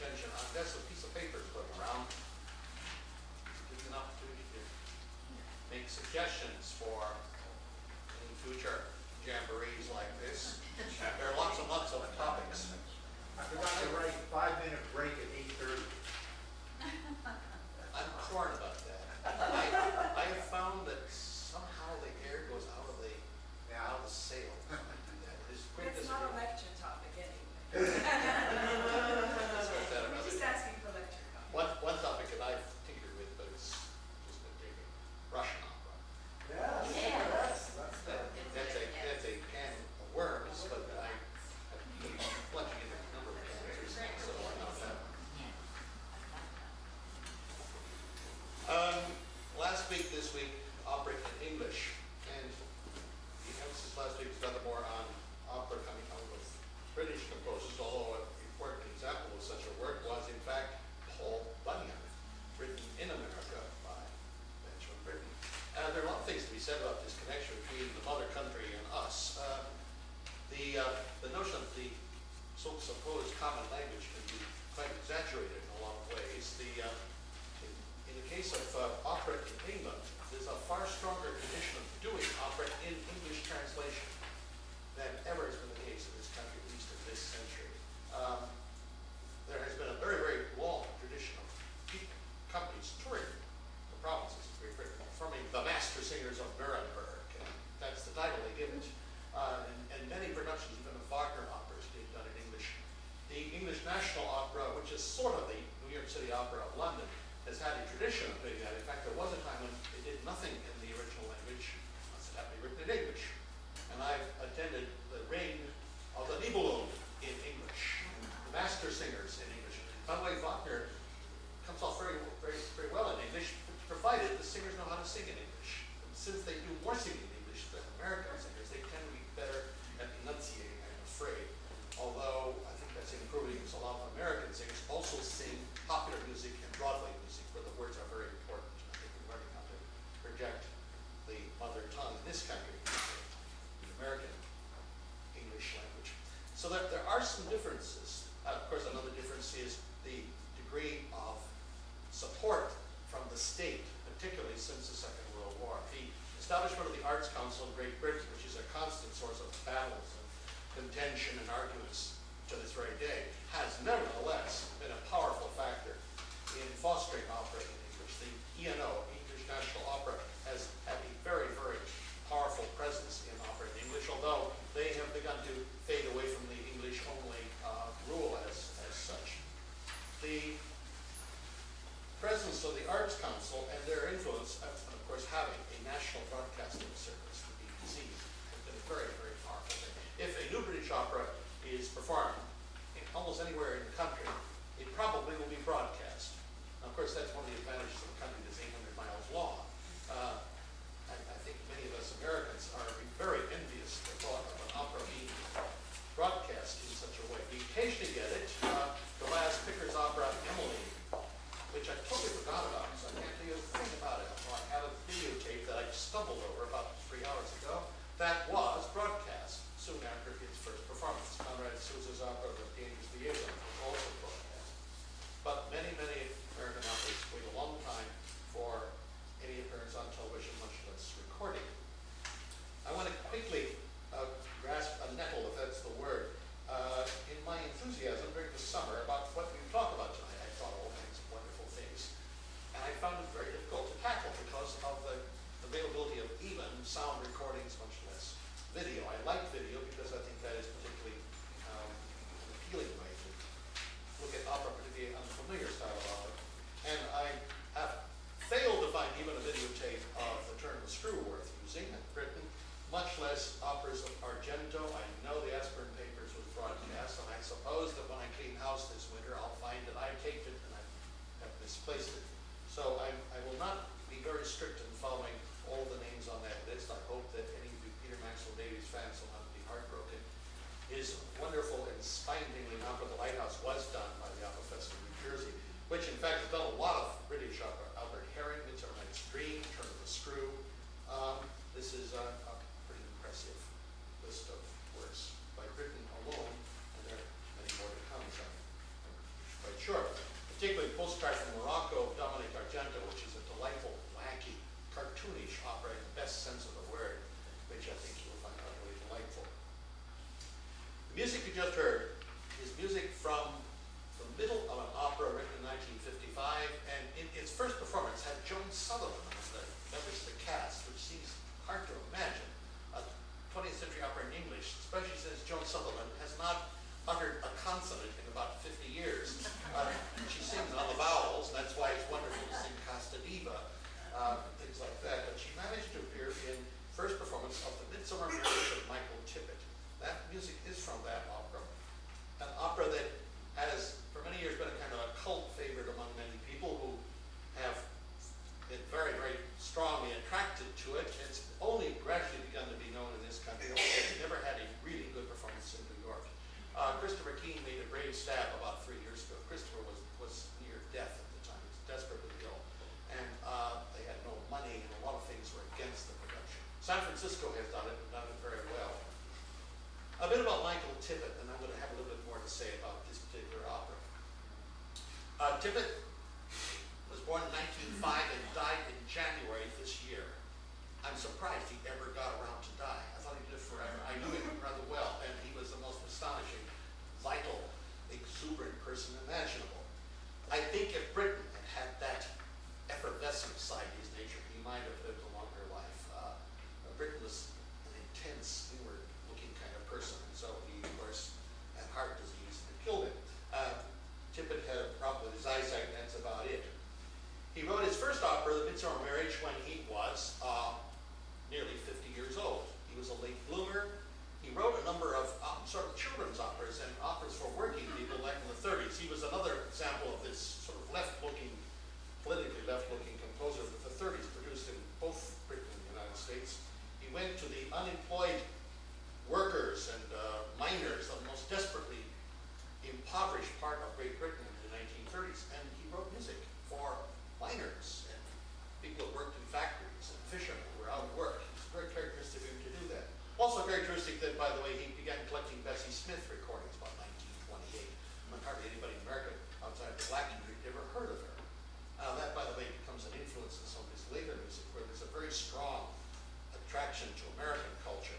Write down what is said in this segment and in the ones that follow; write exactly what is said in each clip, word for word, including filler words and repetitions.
attention on that's a piece of paper going around. Give you an opportunity to make suggestions for any future jamborees like this. There are lots and lots of topics. I forgot to write five-minute break at eight thirty. I'm torn about that. I, I have found that somehow the air goes out of the Yeah. out of the sail. That is great. It's not a lecture topic anyway. Let's put that We're another just day. asking for lecture topics. One, one topic that I've tinkered with, but it's just been taking Russian opera. Yes, Yeah. that's, that's That, the, that's a that's a can of worms, but I I keep plunging into a number of cans recently, so why not that one? Um, last week, this week, opera in English, and the emphasis last week was rather more on opera coming out of British composers, although an important example of such a work was, in fact, Paul Bunyan, written in America by Benjamin Britten. Uh, there are a lot of things to be said about this connection between the mother country and us. Uh, the, uh, the notion of the so supposed common language can be quite exaggerated in a lot of ways. The, uh, in, in the case of uh, opera in England, there's a far stronger tradition of doing opera in English translation than ever has been the case in this country, at least in this century. Um, there has been a very, very long tradition of people, companies touring the provinces of Great Britain, performing the master singers of Nuremberg, and that's the title they give it. Uh, and, and many productions, even of Wagner operas, being done in English. The English National Opera, which is sort of the New York City Opera of London, has had a tradition of doing that. In fact, there was a time when it did nothing in the original language, unless it happened to be written in English. And I've attended the Ring of the Nibelung in English, the master singers in English. By the way, Wagner comes off very, very, very well in English, provided the singers know how to sing in English. And since they do more singing in English than American singers, they tend to be better at enunciating, I'm afraid. Although I think that's improving because a lot of American singers also sing popular music and Broadway music, where the words are very important. I think we're learning how to project the mother tongue in this country, the American English language. So that there are some differences. Uh, of course, another difference is the degree of support from the state, particularly since the Second World War. The establishment of the Arts Council in Great Britain, which is a constant source of battles and contention and arguments to this very day, has nevertheless been a powerful factor in fostering opera in English. The E N O, English National Opera, has had a very, very powerful presence in opera in English, although they have begun to fade away from the English-only uh, rule as, as such. The presence of the Arts Council and their influence, and of course having a national broadcasting service, the B B C, has been a very, very powerful thing. If a new British opera is performed in almost anywhere in the country, it probably will be broadcast. Now, of course, that's one of the advantages of a country that's eight hundred miles long. Uh, I, I think many of us Americans are very envious of the thought of an opera being broadcast in such a way. We occasionally get it. Uh, the last Picker's opera, Emily, which I totally forgot about, so I can't tell you a thing about it. Well, I have a videotape that I stumbled over about three hours ago that was broadcast soon after its first performance. Conrad Sousa's opera, The Dangerous Liaison, was also broadcast. But many, many American operas wait a long time for any appearance on television, much less recording. I want to quickly uh, grasp a nettle, if that's the word, uh, in my enthusiasm during the summer about what we talk about tonight. I thought all kinds of wonderful things, and I found it very difficult to tackle because of the availability of even sound recordings, much less video. I like video because I think that is particularly um, an appealing way to look at opera, particularly an unfamiliar style of opera. And I have failed to find even a videotape of The Turn of the Screw worth using in Britain, much less operas of Argento. I know the Aspern Papers was broadcast, and I suppose that when I clean house this winter, I'll find that I taped it and I have misplaced it. So I, I will not be very strict in following all the names on that list. I hope that any of you Peter Maxwell Davies fans will not be heartbroken. His wonderful and spine-tingling opera, The Lighthouse, was done by the Opera Festival of New Jersey, which in fact has done a lot of British opera. Albert Herring, Midsummer Night's Dream, Turn of the Screw. Um, this is a, a pretty impressive list of works by Britain alone, and there are many more to come, so I'm quite short, particularly Postcard from Morocco of Dominic Argento, which is a delightful, wacky, cartoonish opera in the best sense of the word, which I think you'll find utterly delightful. The music you just heard is music from the middle of an opera written in nineteen fifty-five, and in its first performance had Joan Sutherland as the members of the cast, which seems hard to imagine. A twentieth century opera in English, especially since Joan Sutherland has not uttered a consonant in about fifty years. Uh, she sings on the vowels, and that's why it's wonderful to sing Casta Diva, uh, things like that. But she managed to appear in first performance of the Midsummer Marriage of Michael Tippett. That music is from that opera. An opera that has, for many years, been a kind of a cult favorite among many people who have been very, very strongly attracted to it. It's only gradually begun to be known in this country, although it's never had a really good performance in New York. Uh, Christopher Keane made a brave stab about three years ago. Christopher was, was near death at the time. He was desperately ill. And uh, they had no money, and a lot of things were against the production. San Francisco has done it, and done it very well. A bit about Michael Tippett, and I'm going to have a little bit more to say about this particular opera. Uh, Tippett was born in nineteen oh five and died in January this year. I'm surprised he ever got around to die. I thought he lived forever. I knew him rather well, and he was the most astonishing, vital, exuberant person imaginable. I think if Britain had had that effervescent side of his nature, he might have lived a longer life. Uh, Britain was an intense, inward-looking kind of person, and so he, of course, had heart disease that killed him. Uh, Tippett had a problem with his eyesight, and that's about it. He wrote his first opera, The Midsummer Marriage, when he was uh, nearly fifty years old. He was a late bloomer. He wrote a number of um, sort of children's operas and operas for working people like in the thirties. He was another example of this sort of left-looking, politically left-looking composer that the thirties produced in both Britain and the United States. He went to the unemployed workers and uh, miners, the most desperately impoverished part of Great Britain in the nineteen thirties, and he wrote music for miners and people who worked in factories and fishermen who were out of work. It's very characteristic of him to do that. Also characteristic that, by the way, he began collecting Bessie Smith recordings about nineteen twenty-eight, when hardly anybody in America outside of the black community ever heard of her. Uh, that, by the way, becomes an influence in some of his later music, where there's a very strong attraction to American culture.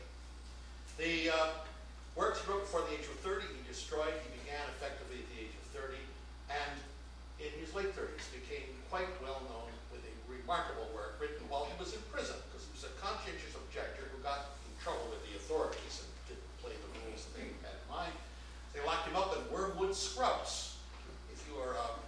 The uh, works he wrote before the age of thirty, he destroyed. He began effectively at the age of thirty, and in his late thirties became quite well known with a remarkable work written while he was in prison, because he was a conscientious objector who got in trouble with the authorities and didn't play the rules that they had in mind. They locked him up in Wormwood Scrubs. If you are a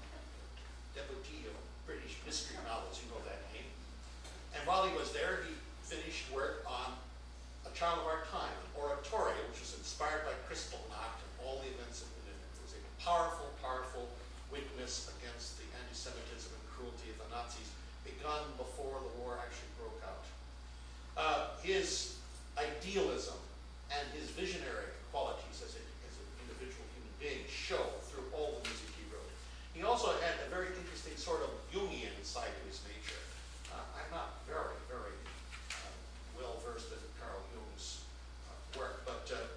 devotee of British mystery novels, you know that name. And while he was there, he finished work on A Child of Our Time, an oratorio which was inspired by Kristallnacht and all the events of it. It was a powerful, powerful witness against the anti-Semitism and cruelty of the Nazis, begun before the war actually broke out. Uh, his idealism and his visionary qualities as, a, as an individual human being show through all the music he wrote. He also had a very interesting sort of Jungian side to his nature. Uh, I'm not very, very uh, well versed in Carl Jung's uh, work, but uh,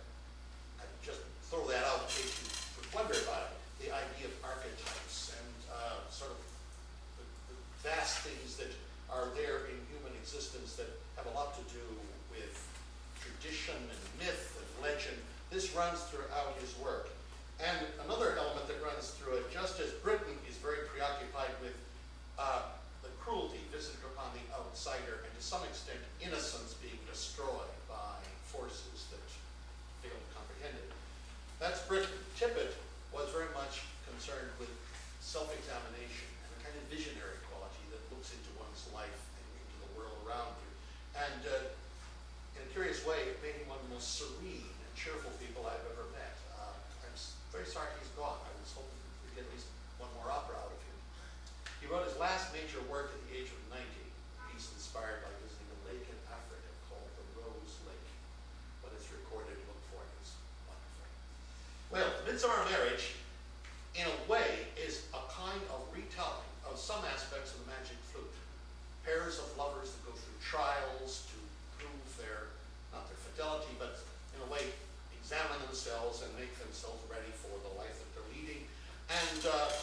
I just throw that out in case you would wonder about it. The idea of archetypes and uh, sort of the, the vast things that are there in human existence that have a lot to do with tradition and myth and legend. This runs throughout his work. And another element that runs through it, just as Britain is very preoccupied with uh, the cruelty visited upon the outsider, and to some extent innocence being destroyed by forces that fail to comprehend it. That's Britain. Tippett was very much concerned with self-examination and a kind of visionary quality that looks into one's life and into the world around you. And uh, in a curious way, it made him one of the most serene and cheerful people I've ever met. Uh, I'm very sorry he's gone. I was hoping we'd get at least one more opera out of him. He wrote his last major work at the age of ninety, a piece inspired by visiting a lake in Africa called the Rose Lake. When it's recorded, look for it. It's wonderful. Well, The Midsummer Marriage, in a way, is a kind of retelling of some aspects of the Magic Flute. Pairs of lovers that go through trials to prove their, not their fidelity, but in a way, examine themselves and make themselves ready for the life that they're leading. And uh,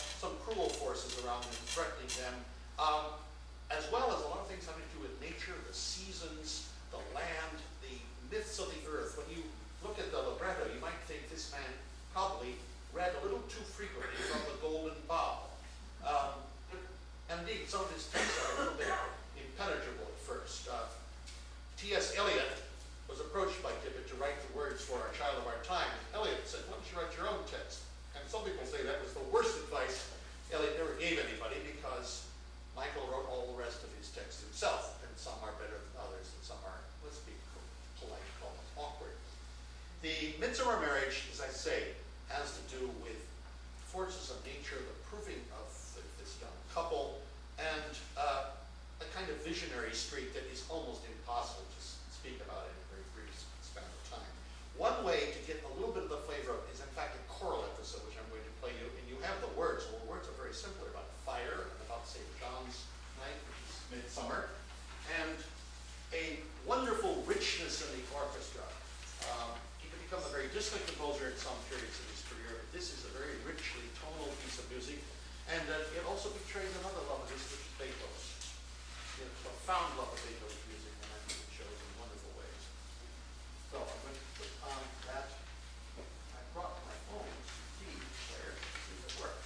cruel forces around them, threatening them, um, as well as a lot of things having to do with nature, the seasons, the land, the myths of the earth. When you look at the libretto, you might think this man probably read a little too frequently from the Golden Bough. Um, and indeed, some of his texts are a little bit impenetrable at first. Uh, T S Eliot was approached by Tippett to write the words for A Child of Our Time. Eliot said, why don't you write your own text? And some people say that was the worst advice Eliot ever gave anybody, because Michael wrote all the rest of his texts himself, and some are better than others, and some are, let's be polite, call them awkward. The Midsummer Marriage, as I say, has to do with forces of nature, the proving of the, this young couple, and uh, a kind of visionary streak that is almost impossible to speak about in a very brief span of time. One way to get a little bit of the flavor of it is, in fact, a choral episode, which I'm going to play you, and you have the words. Well, the words are very simple. They're about fire, and about Saint John's Night, which is midsummer, and a wonderful richness in the orchestra. Um, he could become a very distant composer at some periods of his career, but this is a very richly tonal piece of music, and uh, it also betrays another love of his, which is Beethoven's. You know, profound love of Beethoven's music, and I think it shows in wonderful ways. So I'm going to put on that. I brought my own C D player to see if it works.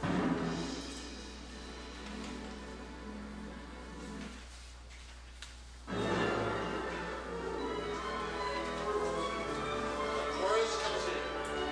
The chorus comes in.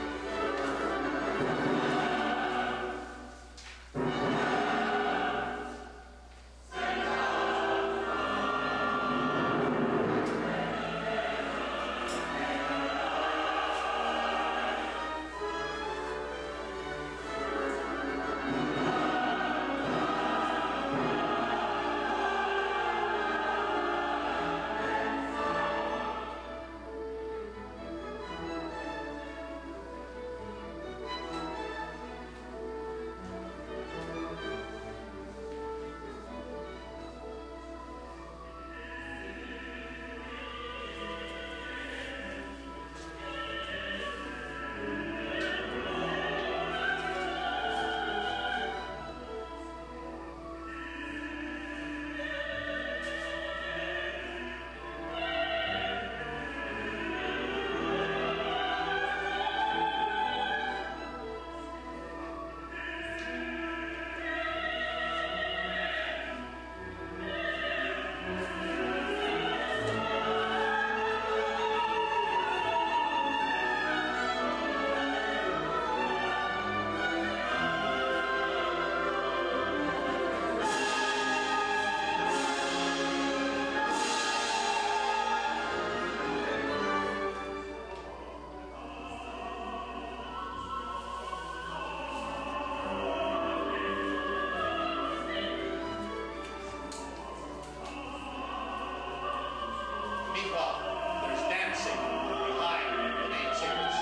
Meanwhile, there's dancing behind the main singers.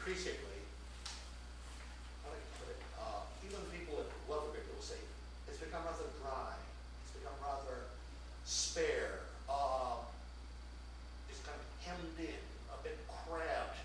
increasingly, how do I put it, uh, even people that love a great deal say, it's become rather dry, it's become rather spare, uh, it's kind of hemmed in, a bit crabbed.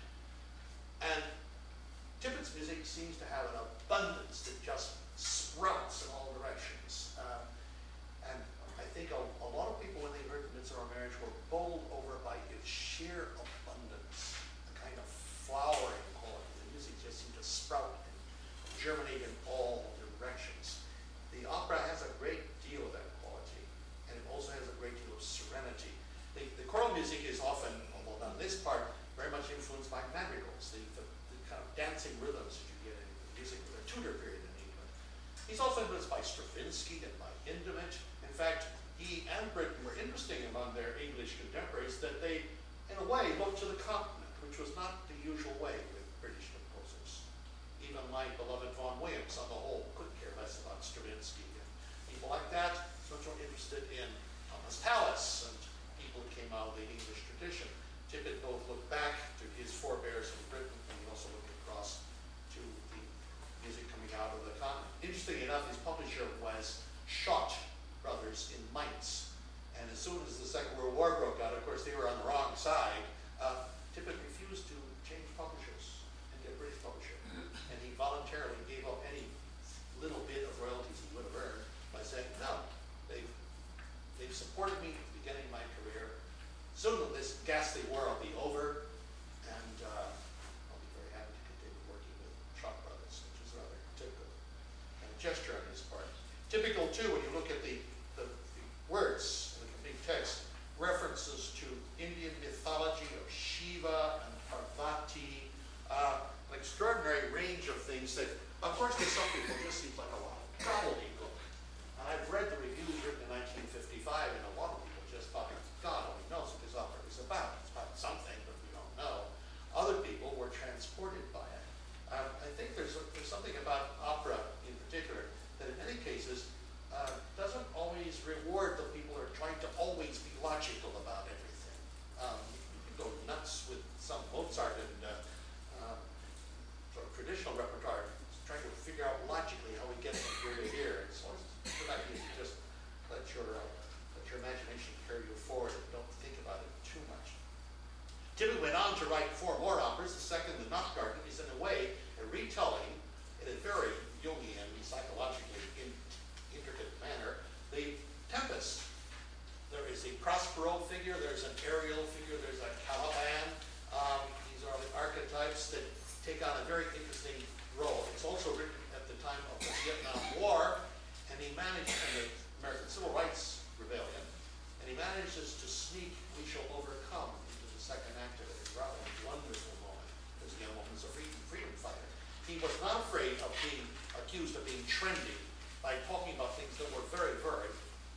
And Tippett's music seems to have an abundance that just sprouts in all directions. Uh, and I think a, a lot of people, when they heard the Midsummer Marriage, were bowled over by its sheer abundance, the kind of flowering quality. The music just seemed to sprout and germinate in all directions. The opera has a great deal of that quality, and it also has a great deal of serenity. The, the choral music is often, although not this part, very much influenced by madrigals, the, the, the kind of dancing rhythms that you get in music with a Tudor period in England. He's also influenced by Stravinsky and by Hindemith. In fact, he and Britten were interesting among their English contemporaries that they, in a way, looked to the continent, which was not the usual way with British composers. Even my beloved Vaughan Williams, on the whole, couldn't care less about Stravinsky and people like that. Much more interested in Thomas Tallis and people who came out of the English tradition. Tippett both looked back to his forebears in Britain, and he also looked across to the music coming out of the continent. Interestingly enough, his publisher was Schott Brothers in Mainz. And as soon as the Second World War broke out, of course, they were on the wrong side. Uh, Tippett refused to change publishers and get a British publisher. And he voluntarily gave up any little bit of royalties he would have earned by saying, no, they've, they've supported me at the beginning of my career. Soon this ghastly war will be over, and uh, I'll be very happy to continue working with Schott Brothers, which is rather typical and a gesture on his part. Typical, too, when you look at the, the, the words in the complete text, references to Indian mythology of Shiva and Parvati, uh, an extraordinary range of things that, of course, to some people just seems like a lot of gobbledygook. And I've read the reviews written in nineteen fifty-five, and a lot of people just thought, God only knows what this opera is about. It's about something, but we don't know. Other people were transported by it. Um, I think there's, a, there's something about opera in particular that in many cases uh, doesn't always reward the people who are trying to always be logical about everything. Um, you can go nuts with some Mozart and uh, uh, sort of traditional repertoire, trying to figure out logically how we get from here to here. It's always a good idea to just let your, uh, let your imagination carry you forward and don't think about it too much. Tippett went on to write four more operas. The second, The Notgarden, is in a way a retelling in a very Jungian, psychologically in, intricate manner, The Tempest. There is a Prospero figure, there's an Ariel figure, there's a Caliban. Um, these are the archetypes that take on a very interesting role. It's also written at the time of the Vietnam War, and he managed, in the American Civil Rights Rebellion, and he manages to sneak We Shall Overcome into the second act of it. It's rather a wonderful moment, because the young woman's a freedom, freedom fighter. He was not afraid of being accused of being trendy by talking about things that were very, very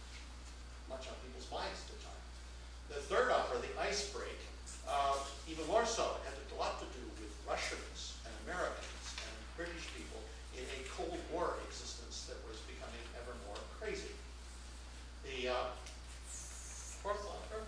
much on people's minds at the time. The third opera, The Ice Break, uh, even more so, it had a lot to do with Russians and Americans and British people in a Cold War existence that was becoming ever more crazy. The uh, fourth opera,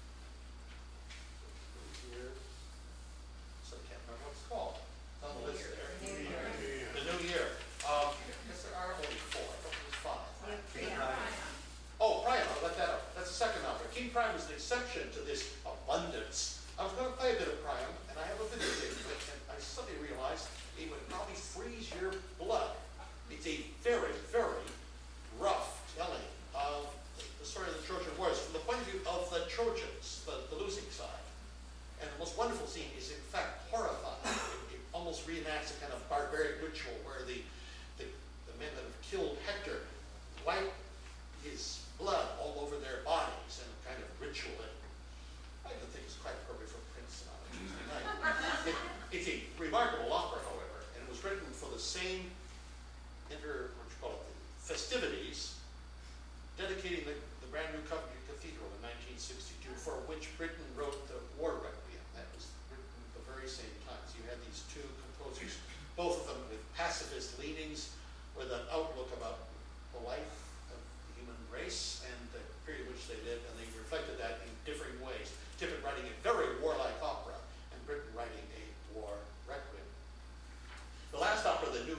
here, so I can't remember what it's called. It's on the list there. New Year. The New Year. Um, I guess there are only four. I thought there was five. Yeah. Oh, Priam, I'll let that up. That's the second opera. King Priam is an exception to this abundance. I was going to play a bit of Priam, and I have a videotape of it, and I suddenly realized it would probably freeze your blood. It's a very, very rough telling of the story of the Trojan Wars from the point of view of the Trojans, the, the losing side. And the most wonderful scene is, in fact, horrifying. It, it almost reenacts a kind of barbaric ritual where the, the, the men that have killed Hector wipe his blood all over their bodies in a kind of ritual that I don't think is quite appropriate for Prince on a Tuesday night. It, it's a remarkable opera, however, and it was written for the same inter, what you call it, the festivities dedicating the, the brand new Coventry Cathedral in nineteen sixty-two, for which Britain wrote the War Requiem. That was written at the very same time. So you had these two composers, both of them with pacifist leanings, with an outlook about the life of the human race and the period in which they lived, and they reflected that in differing ways. Tippett writing a very warlike opera, and Britain writing a war requiem.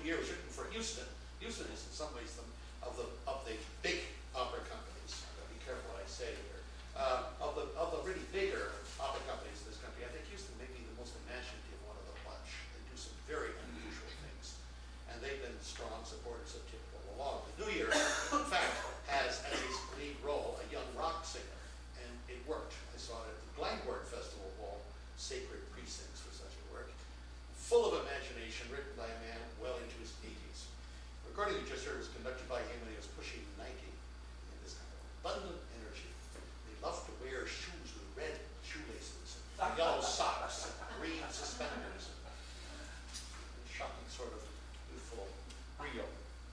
Year was written for Houston. Houston is in some ways the, of the of the big opera companies. I've got to be careful what I say here. Uh, of the of the really bigger opera companies in this country, I think Houston may be the most imaginative one of the bunch. They do some very unusual things, and they've been strong supporters of Tip all along. The New Year, in fact, has as its lead role a young rock singer, and it worked. I saw it at the Glyndebourne Festival Hall, Sacred Precincts for such a work, full of imagination, written by a man well into his eighties. The recording you just heard was conducted by him when he was pushing ninety. In this kind of abundant energy. They love to wear shoes with red shoelaces, and yellow socks, and green suspenders, and shocking sort of youthful brio.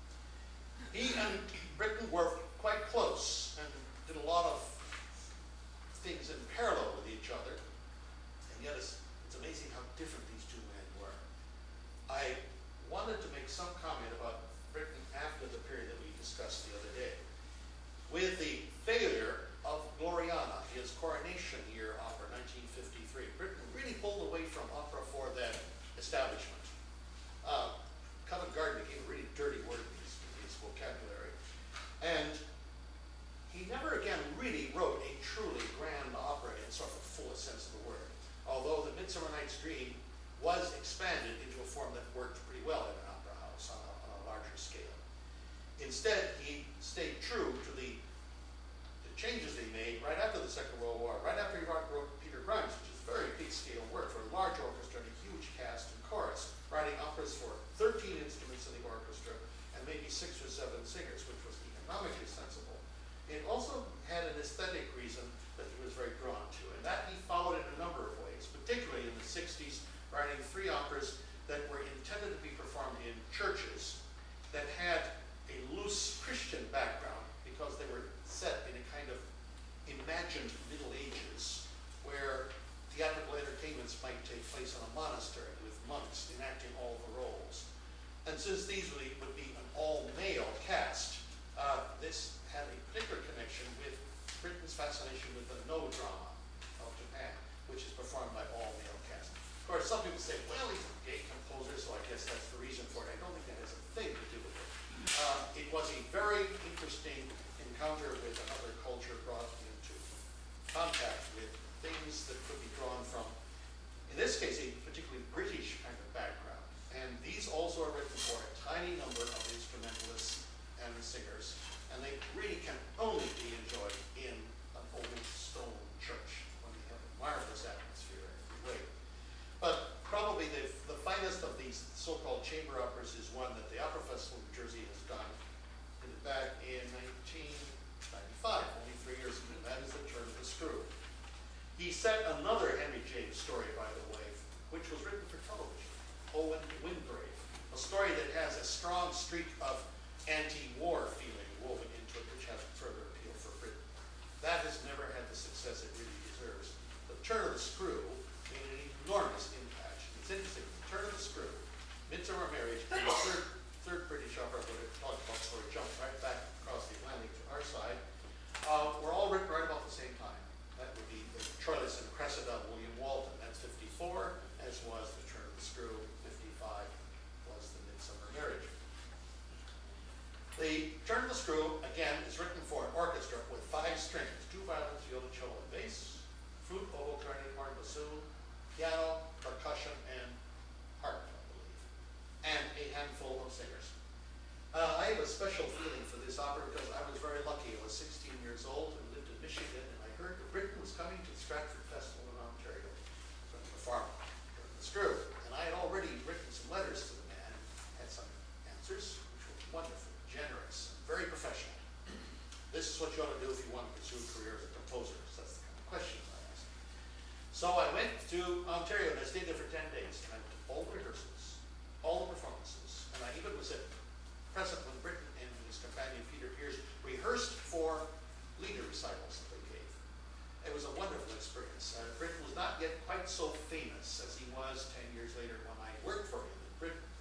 He and Britton were quite close and did a lot of things in parallel with each other, and yet it's, it's amazing how different these two men were. I wanted to make some comment about Britton after the period that we discussed the other day. With the failure of Gloriana, his coronation year opera, nineteen fifty-three, Britton really pulled away from opera for that establishment. Uh, Covent Garden became a really dirty word in his, in his vocabulary. And he never again really wrote a truly grand opera in sort of the fullest sense of the word. Although The Midsummer Night's Dream was expanded into a form that worked pretty well in an opera house on a, on a larger scale. Instead, he stayed true to the, the changes he made right after the Second World War, right after he wrote, wrote Peter Grimes, which is very big scale work for a large orchestra and a huge cast and chorus, writing operas for thirteen instruments in the orchestra and maybe six or seven singers, which was economically sensible. It also had an aesthetic reason that he was very drawn to, and that he followed in a number of ways, particularly in the sixties, writing three operas that were intended to be performed in churches that had a loose Christian background because they were set in a kind of imagined Middle Ages where theatrical entertainments might take place in a monastery with monks enacting all the roles. And since these would be an all-male cast, uh, this had a particular connection with Britton's fascination with the no drama of Japan, which is performed by all-male cast. Of course, some people say, well, he's a gay composer, so I guess that's the reason for it. I don't think that has a thing to do with it. Uh, it was a very interesting encounter with another culture brought into contact with things that could be drawn from, in this case, a particularly British kind of background. And these also are written for a tiny number of instrumentalists and singers, and they really can only be enjoyed in an old stone church when they have a marvelous atmosphere in every way. But probably the, the finest of these so-called chamber operas is one that the Opera Festival of New Jersey has done. Did it back in nineteen ninety-five, only three years ago. That is The Turn of the Screw. He set another Henry James story, by the way, which was written for television, Owen Wingrave, a story that has a strong streak of anti-war feeling woven into it, which has further appeal for Britain. That has never had the success it really deserves. The Turn of the Screw made an enormous impact. It's interesting, The Turn of the Screw, Midsummer Marriage, and the third, third British opera that it talked about, so it jumped right back across the Atlantic to our side, uh, were all written right about the same time. That would be the Troilus and Cressida of William Walton. That's fifty-four, as was The Turn of the Screw. fifty-five was The Midsummer Marriage. The Turn of the Screw, again, is written for an orchestra with five strings, two violins, viola, cello, and bass, flute, oboe, clarinet, horn, bassoon, piano, percussion, and harp, I believe, and a handful of singers. Uh, I have a special feeling for this opera because I was very lucky. I was sixteen years old and lived in Michigan, and I heard that Britain was coming to the Stratford Festival in Ontario to perform Turn of the Screw. And I had already written some letters to the man, had some answers, which were wonderful, generous, and very professional. This is what you ought to do if you want to pursue a career as a composer. So that's the kind of questions I asked. So I went to Ontario, and I stayed there for ten days. And I went to all the rehearsals, all the performances, and I even was at present when Britton and his companion Peter Pears rehearsed for leader recitals that they gave. It was a wonderful experience. Uh, Britton was not yet quite so famous as he was ten years later when I worked for him in Britain.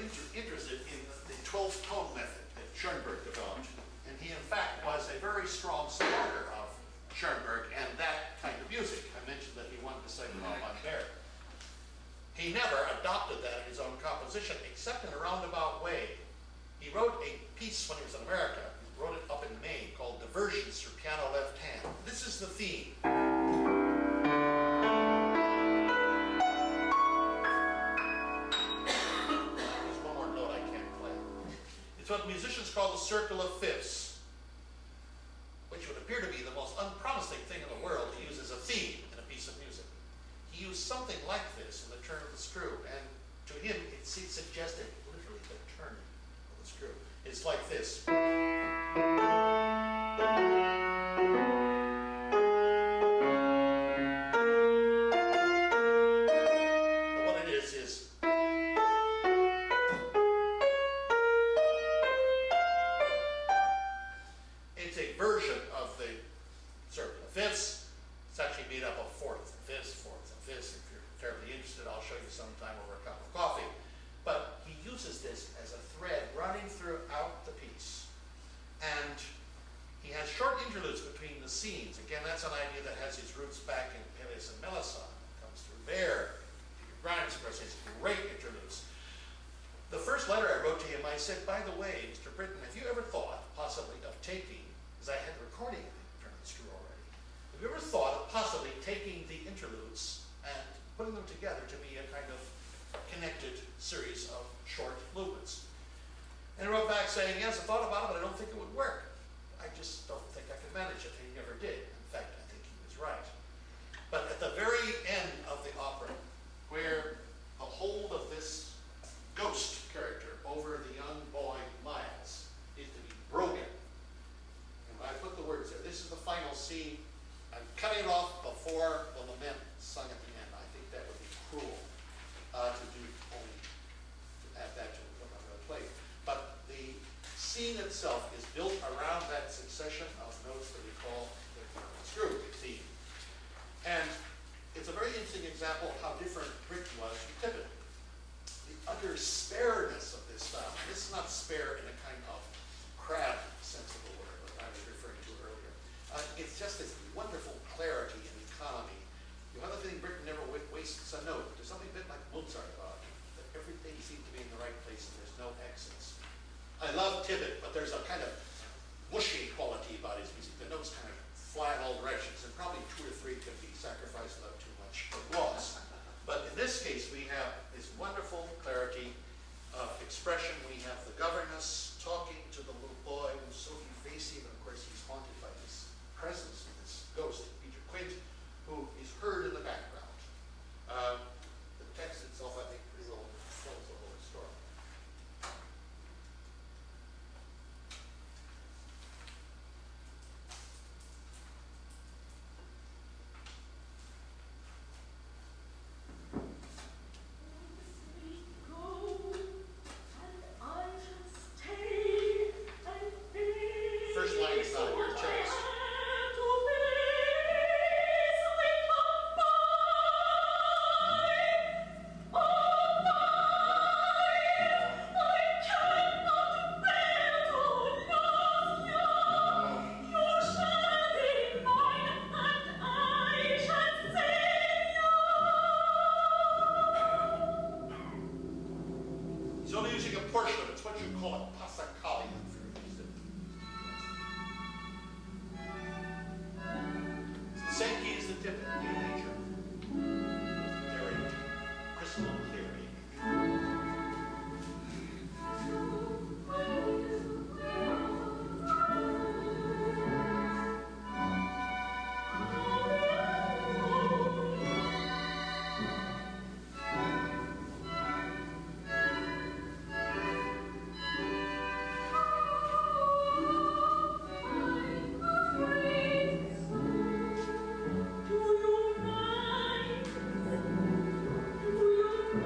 inter interested in the twelve tone method that Schoenberg developed. And he, in fact, was a very strong supporter of Schoenberg and that kind of music. I mentioned that he wanted to sing Roland Bear. He never adopted that in his own composition, except in a roundabout way. He wrote a piece when he was in America. He wrote it up in Maine called Diversions for Piano Left Hand. This is the theme. There's one more note I can't play. It's what musicians call the circle of fifths, which would appear to be the most unpromising thing in the world to use as a theme in a piece of music. He used something like this in the turn of the screw, and to him it suggested literally the turn of the screw. It's like this. But what it is is it's a version of the circle of fifths. It's actually made up of fourths and fifths, fourths and fifths. If you're terribly interested, I'll show you sometime over a cup of coffee. But he uses this as a thread running throughout the piece. And he has short interludes between the scenes. Again, that's an idea that has its roots back in Pelléas and Melisande. It comes through there. Peter Grimes, of course, has great interludes. The first letter I wrote to him, I said, by the way, Mister Britton, have you ever thought possibly of taking, because I had the recording of the Turn of the Screw already, have you ever thought of possibly taking the interludes and putting them together to be a kind of connected series of short movements? And he wrote back saying, yes, I thought about it, but I don't think it would work. I just don't think I could manage it. He never did. In fact, I think he was right. But at the very end of the opera, where a hold of this ghost character over the young boy Miles is to be broken, and I put the words there, this is the final scene. I'm cutting it off before the lament sung at the end. I think that would be cruel uh, to do only to add that to what I'm going to play. But the scene itself is built around that succession of notes that we call the screw theme. And it's a very interesting example of how different Britton was from Tippett. The utter spareness of this style. And this is not spare in a kind of crab sense of the word that I was referring to earlier. Uh, it's just this wonderful clarity and economy. The other thing, Britton never wastes a note. There's something a bit like Mozart about it, that everything seems to be in the right place and there's no exits. I love Tippett, but there's a kind of mushy quality about his music. The notes kind of fly in all directions, and probably two or three could be sacrificed without too much loss. But in this case, we have this wonderful clarity of expression. We have the governess talking to the little boy who's so evasive, and of course he's haunted by this presence of this ghost, Peter Quint, who is heard in the background. Um, the text itself, I think, pretty well tells the whole story. First line is not in your text. He's only using a portion of it. It's what you call a passacaglia. It's the same key as the Tippett, A major. Very crystal clear A major. Do you mind? Do you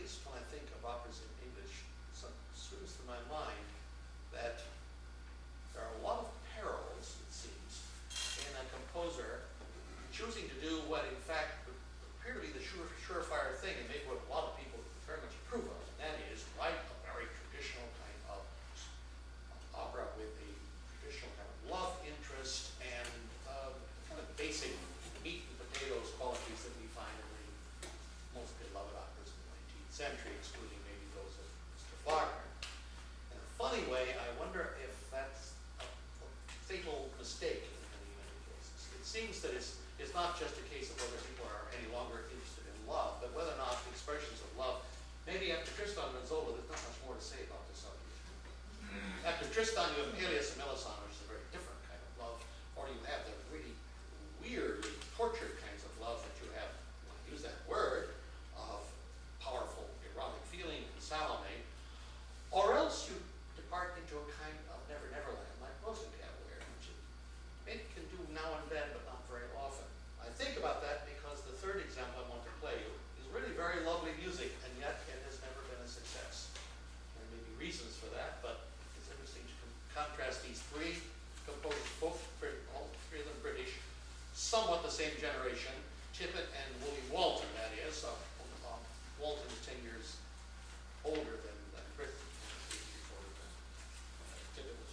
funniest when I think of operas in English. It swims through my mind that there are a lot of perils, it seems, in a composer choosing to do what in fact would appear to be the sure, surefire thing and maybe what a lot of people very much approve of, and that is write a very traditional kind of opera with a traditional kind of love interest and uh, kind of basic meat and potatoes qualities that we find in the most beloved operas in the nineteenth century, excluding maybe those of Mister Wagner. In a funny way, I wonder if that's a, a fatal mistake in many, many cases. It seems that it's, it's not just a case of whether people are any longer interested in love, but whether or not the expressions of love, maybe after Tristan and Isolde, there's not much more to say about this subject. After Tristan, you have Peleus and Melisande, which is a very different kind of love, or you have the really weirdly tortured kinds of love that you have, when I use that word, of powerful erotic feeling in Salome, or else you depart into a kind of Never Never Land, like Rosencavalier, which you maybe can do now and then, but not very often. I think about that because the third example I want to play you is really very lovely music, and yet it has never been a success. There may be reasons for that, but it's interesting to contrast these three composers, both all three of them British, somewhat the same generation, Tippett and William Walton, that is. Uh, uh, Walton is ten years older than, than Britain, eight years older than uh, Tippett was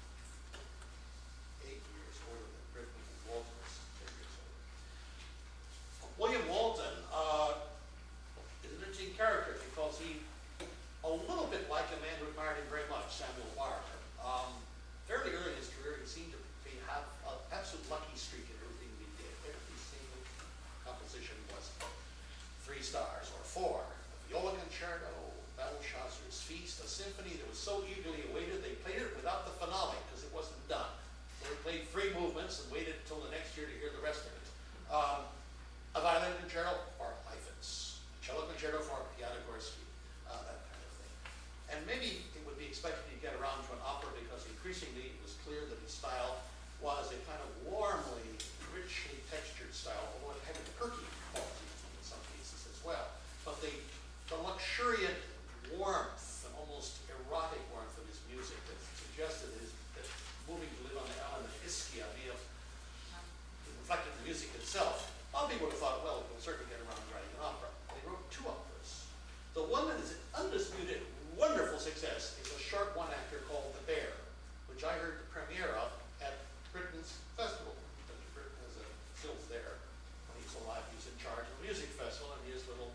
eight years older than Britain, and Walton was ten years older. William Walton uh, is an interesting character because he, a little bit like a man who admired him very much, Samuel Barker. Um, fairly early in his career, he seemed to be, have an absolute lucky streak in everything he did. Every single composition was three stars or four. A viola concerto, Belshazzar's Feast, a symphony that was so eagerly awaited, they played it without the finale because it wasn't done. So they played three movements and waited until the next year to hear the rest of it. Um, a violin concerto for Leifens, a cello concerto for Piatigorsky, uh, that kind of thing. And maybe it would be expected to get around to an opera because increasingly it was clear that his style was a kind of warmly, richly textured style, although it had a perky quality in some cases as well. But the, the luxuriant warmth and almost erotic warmth of his music that suggested his, that moving to live on the island of Ischia may have reflected the music itself. A lot of people would have thought, well, we'll certainly get around to writing an opera. They wrote two operas. The one that is an undisputed, wonderful success is a short one-actor called The Bear, which I heard the premiere of at Britain's festival. Britain has a stills there. When he's alive, he's in charge of the music festival in his little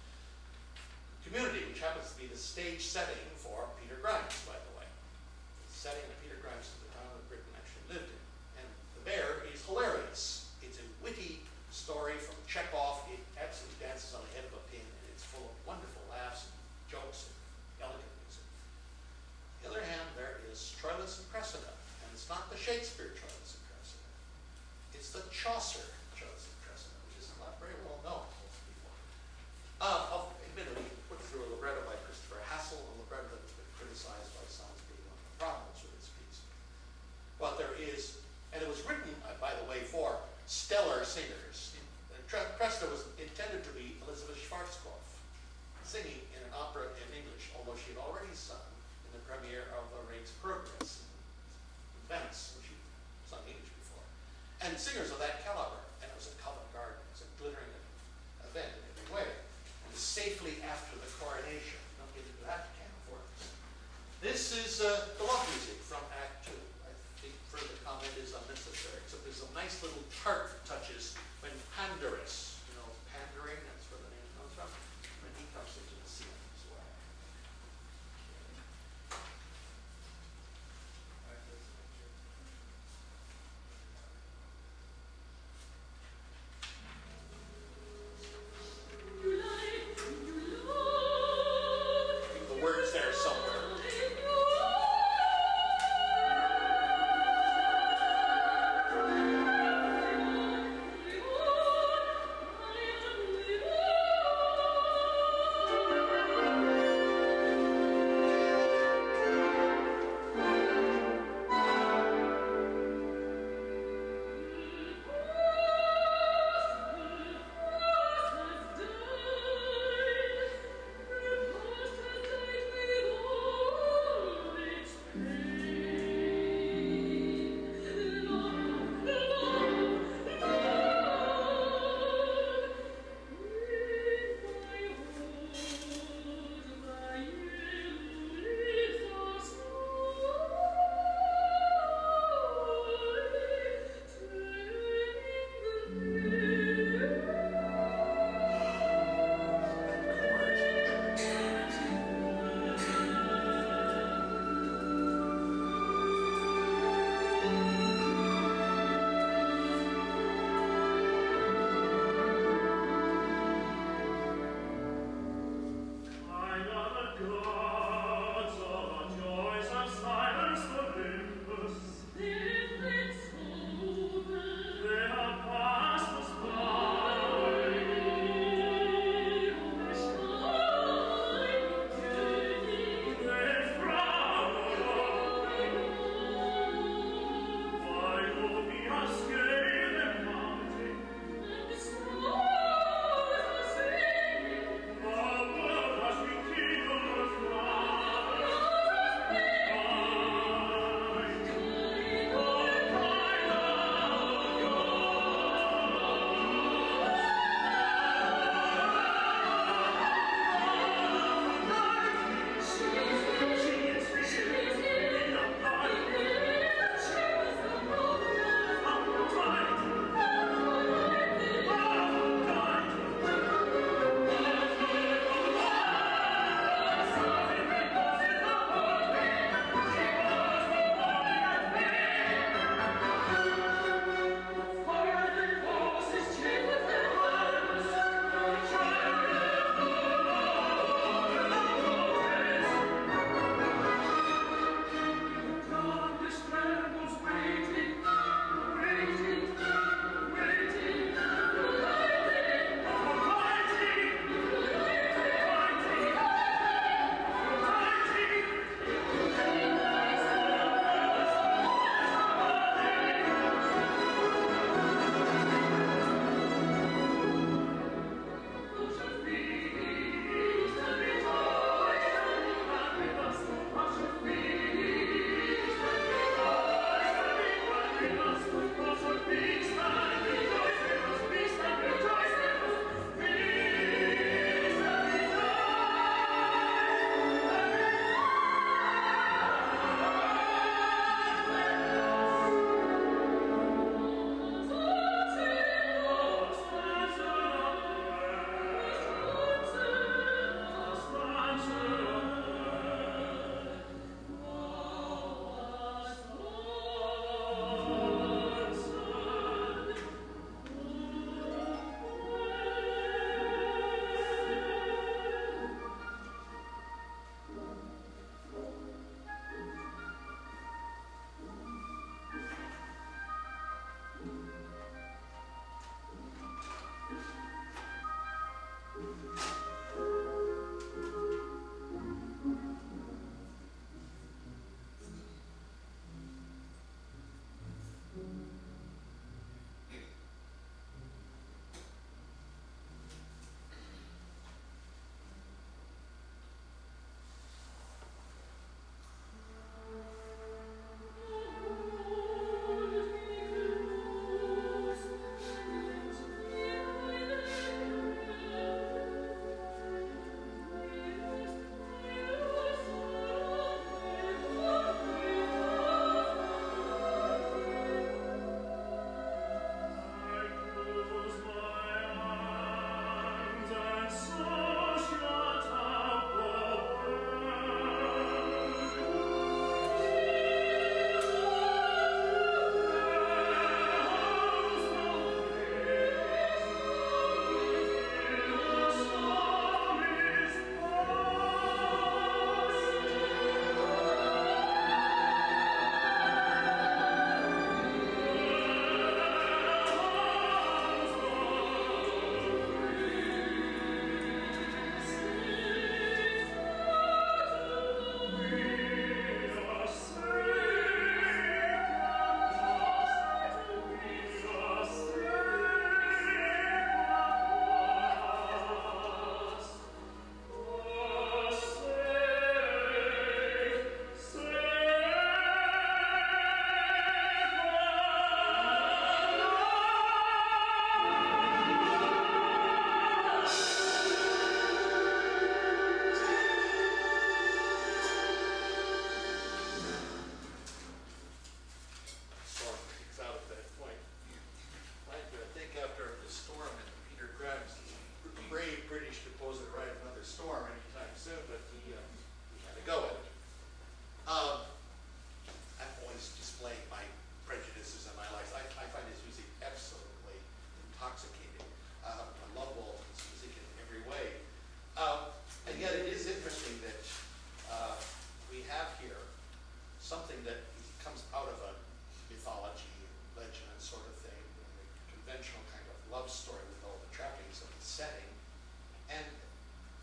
community, which happens to be the stage setting for Peter Grimes, by the way. The setting of Peter Grimes is the town that Britain actually lived in. And The Bear is hilarious. It's a witty story from Chekhov. It absolutely dances on the head of a pin, and it's full of wonderful laughs and jokes and elegant music. On the other hand, there is Troilus and Cressida, and it's not the Shakespeare Troilus and Cressida. It's the Chaucer Troilus and Cressida, which is not very well known to most people. Uh, I'll admit it, we put through a libretto by Christopher Hassel, a libretto that has been criticized by some as being one of the problems with this piece. But there is, and it was written, uh, by the way, for stellar singers. Cressida was intended to be Elizabeth Schwarzkopf, singing in an opera in English, although she had already sung in the premiere of The Rain's Progress in Venice, which she sung English before. And singers of that caliber, and it was at Covent Garden, it was a glittering event in every way. And safely after the coronation, you don't get into that can of worms. This is uh, the love music from Act Two. I think further comment is unnecessary, except there's some nice little tart touches when Pandarus, you know, pandering, that's where the name comes from, when he comes into the scene as well. The words there somewhere.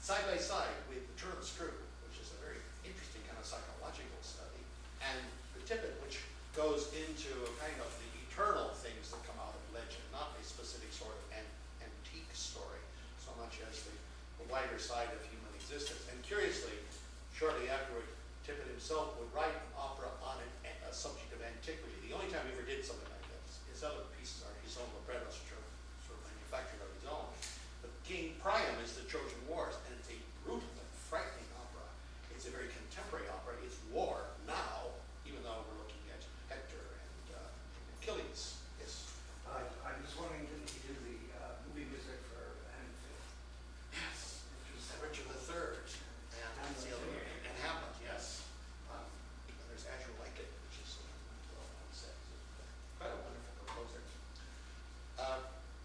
side by side with the turn of the screw, which is a very interesting kind of psychological study, and the tippet, which goes into kind of the eternal things that come out of legend, not a specific sort of an antique story, so much as the, the wider side of human existence. And curiously, shortly afterward, Tippett himself would write an opera on an, a subject of antiquity. The only time he ever did something like that, his other pieces are his own librettos, which are sort of manufactured of his own. But King Priam is the Trojan Wars, and it's a brutal and frightening opera. It's a very contemporary opera. It's war now, even though we're looking at Hector and uh, Achilles. Yes. I, I was wondering, didn't he do the uh, movie music for Henry the Fifth? Yes. Richard the Third and, and, the other, and, and Hamlet. Yes. Um, there's Azure Like It, which is a well-known set. Quite a wonderful composer. Uh,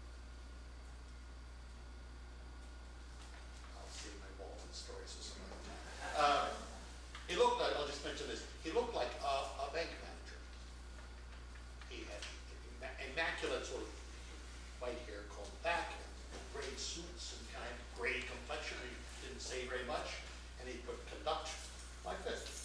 I'll save my Walton stories or something like that. Uh, he looked like, I'll just mention this, he looked like a, a bank manager. He had immaculate sort of white hair combed back, and gray suits and kind of gray complexion. He didn't say very much, and he would conduct like this.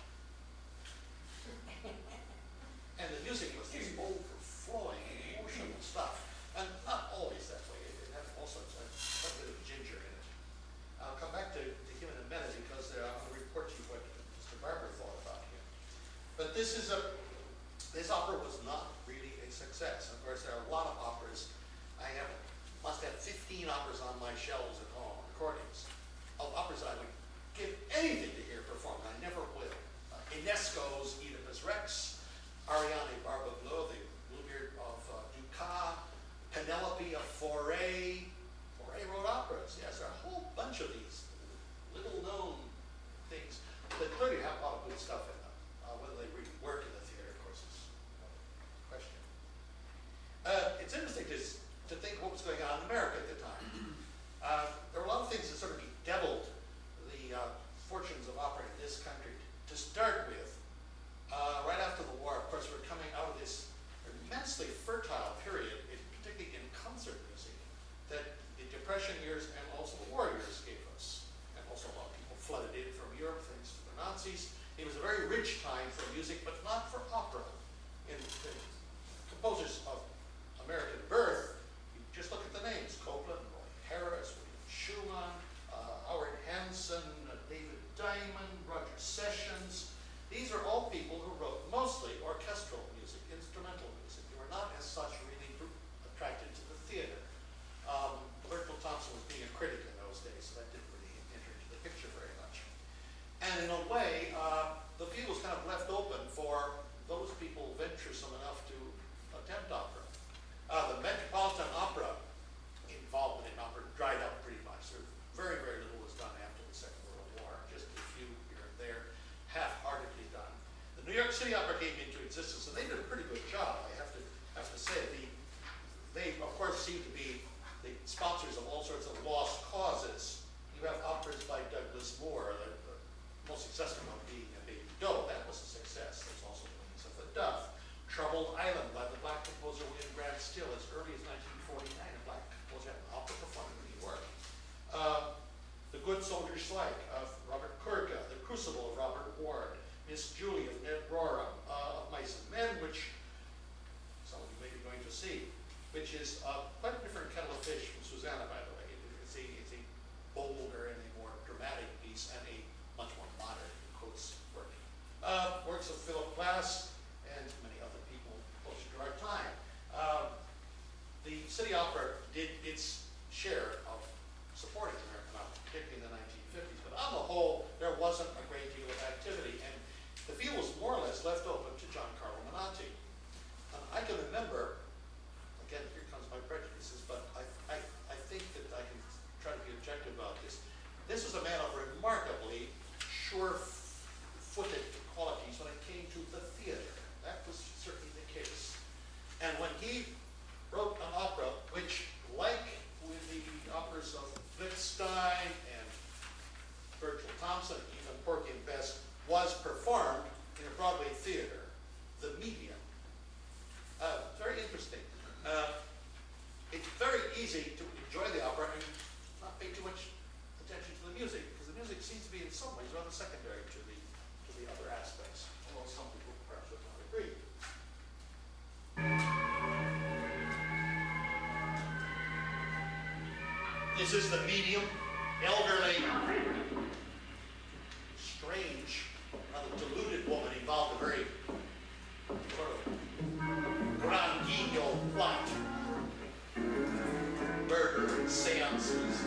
And the music was this overflowing, emotional stuff, and not always that way. It had all sorts of quite a bit of ginger in it. I'll come back to, to him in a minute because uh, I'm going to report to you what Mister Barber thought about him. But this is a this opera was not really a success. Of course, there are a lot of operas. I have must have fifteen operas on my shelves at home, recordings of operas I would give anything to hear performed. I never will. Uh, Ionesco's Oedipus Rex, Ariane Barbableu, the Bluebeard of uh, Dukas, Penelope of Fauré. Fauré wrote operas. Yes, there are a whole bunch of these little-known things that clearly have a lot of good stuff in them. Uh, whether they really work in the theater, of course, is a question. Uh, it's interesting to, to think what was going on in America at the time. Uh, there were a lot of things that sort of bedeviled the uh, fortunes of opera in this country. To start with, uh, right after the war, of course, we're coming out of this immensely fertile period, in, particularly in concert music, that the Depression years and also the war years gave us. And also a lot of people flooded in from Europe, thanks to the Nazis. It was a very rich time for music, but not for opera. In, in composers of American birth, you just look at the names: Copland, Roy Harris, William Schumann, uh, Howard Hanson, uh, David Diamond, Roger Sessions. These are all people who wrote mostly orchestral music, instrumental music. They were not as such really attracted to the theater. Um, Bertil Thompson was being a critic in those days, so that didn't really enter into the picture very much. And in a way, uh, the field was kind of left open for those people venturesome enough to attempt opera. Uh, the Metropolitan Opera involvement in opera dried up pretty much. There very, very little was done after the Second World War, just a few here and there, half-heartedly done. The New York City Opera came into existence, and they did a pretty good job, I have to have to say. The, they, of course, seem to be the sponsors of all sorts of lost causes. You have operas by Douglas Moore, the, the most successful one being A Baby Doe. That was a success. There's also The Wings of the Dove. Troubled Island by the black composer William Grant Still, as early as nineteen forty-nine, a black composer had an opera performed in New York. Uh, the Good Soldier Slike of Robert Kurka, The Crucible of Robert Ward, Miss Julie of Ned Rorem, uh, of Mice and Men, which some of you may be going to see, which is uh, quite a different kettle of fish from Susanna, by the way. It, it's, a, it's a bolder and a more dramatic piece, and a much more modern, in quotes, work. Uh, works of Philip Glass and many other people closer to our time. Uh, the City Opera did its share of supporting American opera, particularly in the nineteen fifties, but on the whole, there wasn't a great deal of activity, and the field was more or less left open to Giancarlo Menotti. And I can remember, again, here comes my prejudices, but I, I, I think that I can try to be objective about this. This was a man of remarkably sure-footed qualities when it came to the theater. That was certainly the case. And when he wrote an opera which, like with the operas of Wittgenstein and Bertil Thompson, even Porgy and Bess, was performed in a Broadway theater, The Medium. Uh, very interesting. Uh, it's very easy to enjoy the opera and not pay too much attention to the music, because the music seems to be in some ways rather secondary to the, to the other aspects, although some people perhaps would not agree. This is the medium, elderly, strange, rather deluded woman involved in a very sort of grand guignol plot. Murder and seances.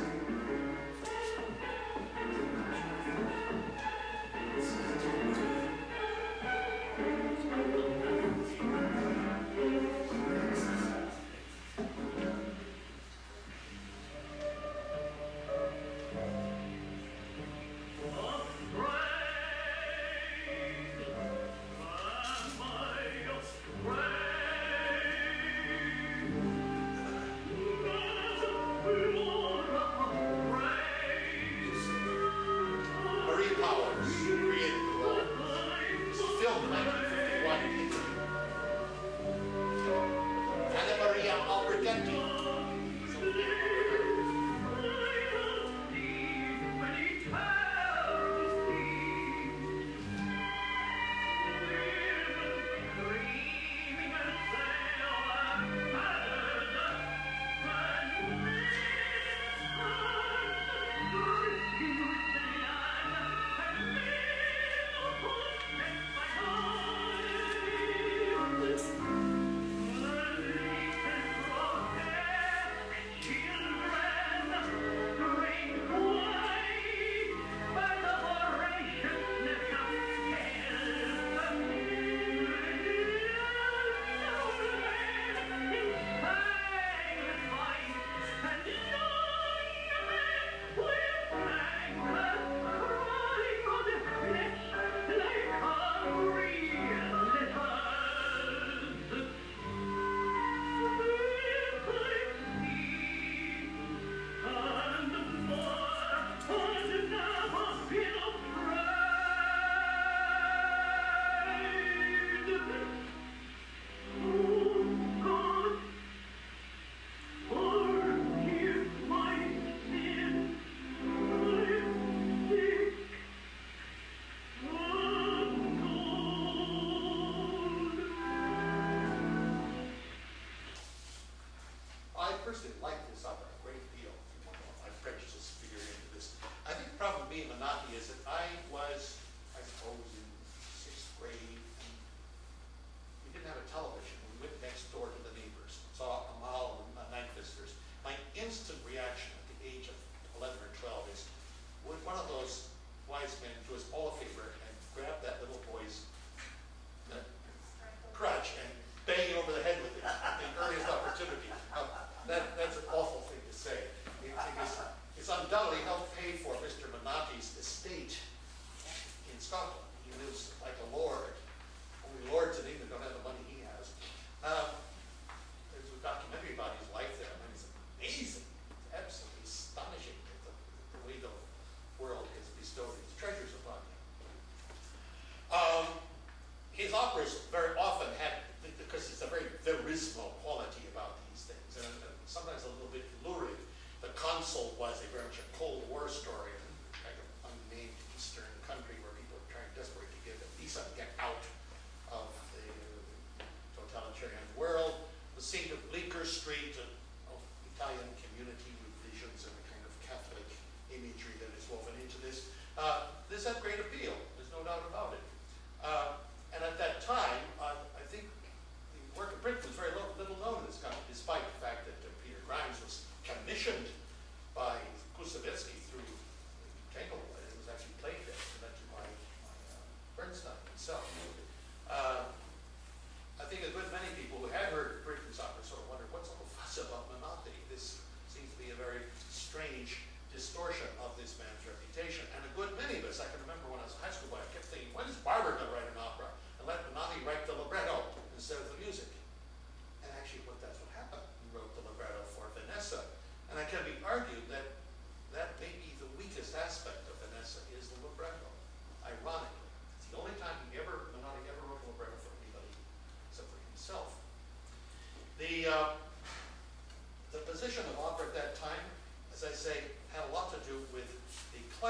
The, uh, the position of opera at that time, as I say, had a lot to do with the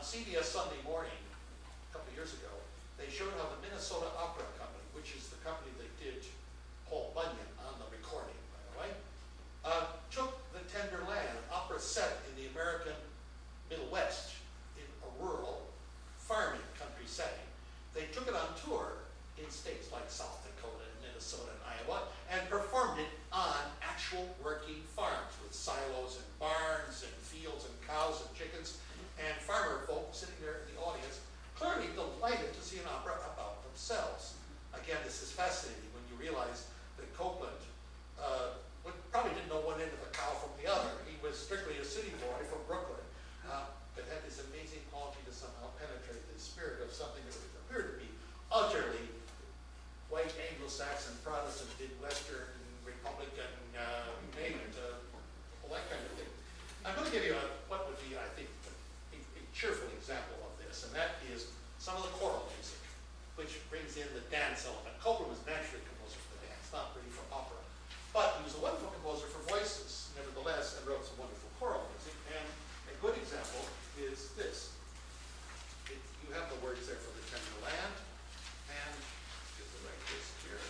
C B S Sunday Morning, a couple of years ago, they showed how the Minnesota Opera Company, which is the company that did Paul Bunyan on the recording, by the way, uh, took the Tender Land, opera set in the American Middle West, in a rural farming country setting. They took it on tour in states like South Dakota and Minnesota and Iowa, and performed it on actual working farms with silos and barns and fields and cows and chickens, and farmer folk sitting there in the audience, clearly delighted to see an opera about themselves. Again, this is fascinating when you realize that Copeland uh, probably didn't know one end of a cow from the other. He was strictly a city boy from Brooklyn, uh, but had this amazing quality to somehow penetrate the spirit of something that appeared to be utterly white Anglo-Saxon, Protestant, Midwestern, Republican, uh, you name it, uh, all that kind of thing. I'm going to give you a, what would be, I think, a, a cheerful example of this, and that is some of the choral music, which brings in the dance element. Copeland was naturally a composer for the dance, not really for opera. But he was a wonderful composer for voices, nevertheless, and wrote some wonderful choral music. And a good example is this. It, you have the words there for the Tender Land, and get the right disc here.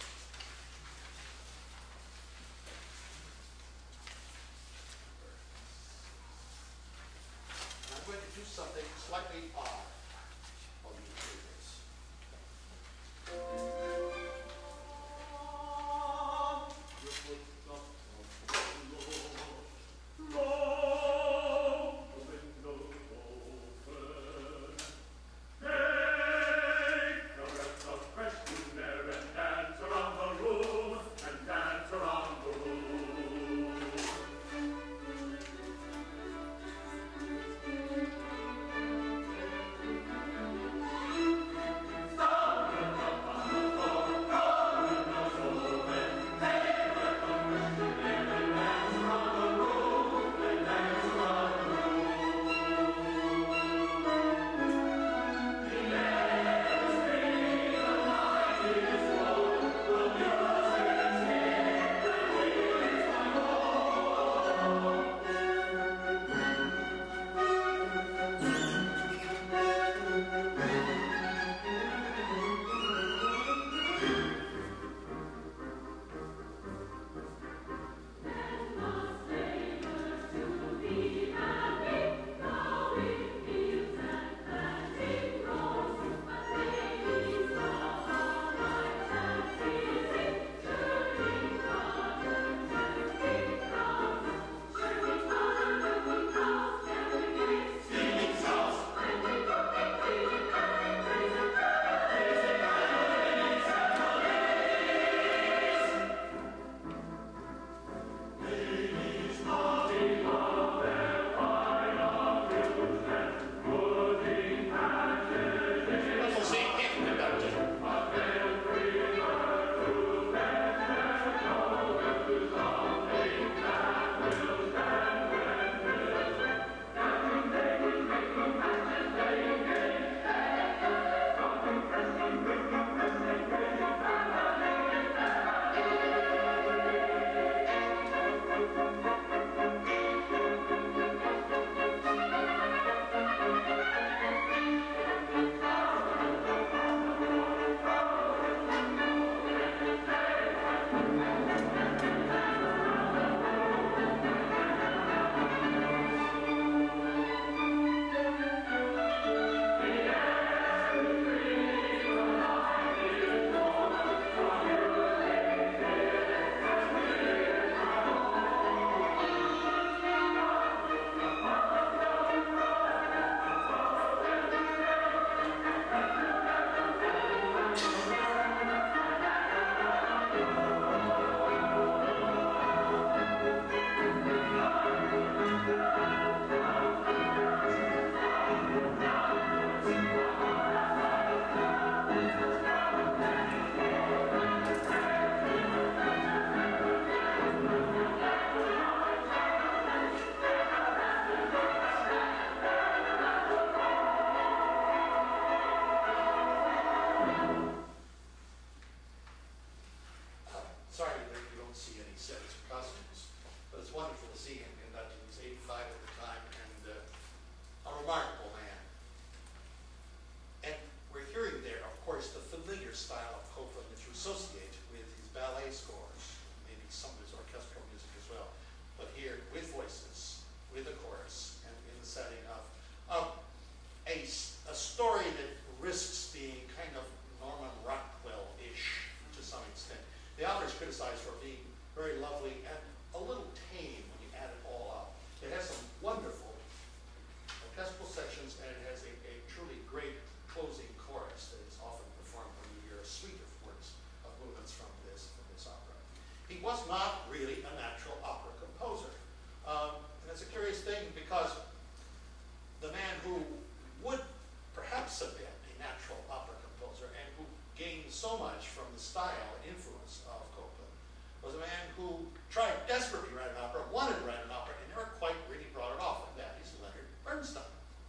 And I'm going to do something slightly odd while you hear this. style of Copland that you associate with his ballet scores, maybe some of his orchestral music as well. But here, with voices, with a chorus, and in the setting of, of a, a story that risks being kind of Norman Rockwell-ish to some extent. The opera is criticized for being very lovely and a little tame when you add it all up. It has some wonderful orchestral sections, and it has a, a truly great closing chorus that is often performed when you hear a suite of works of movements from this, from this opera. He was not really a natural opera composer. Um, and it's a curious thing because the man who would perhaps have been a natural opera composer and who gained so much from the style and influence of Copland was a man who tried desperately to write an opera, wanted to write an opera, and never quite really brought it off, and that is Leonard Bernstein.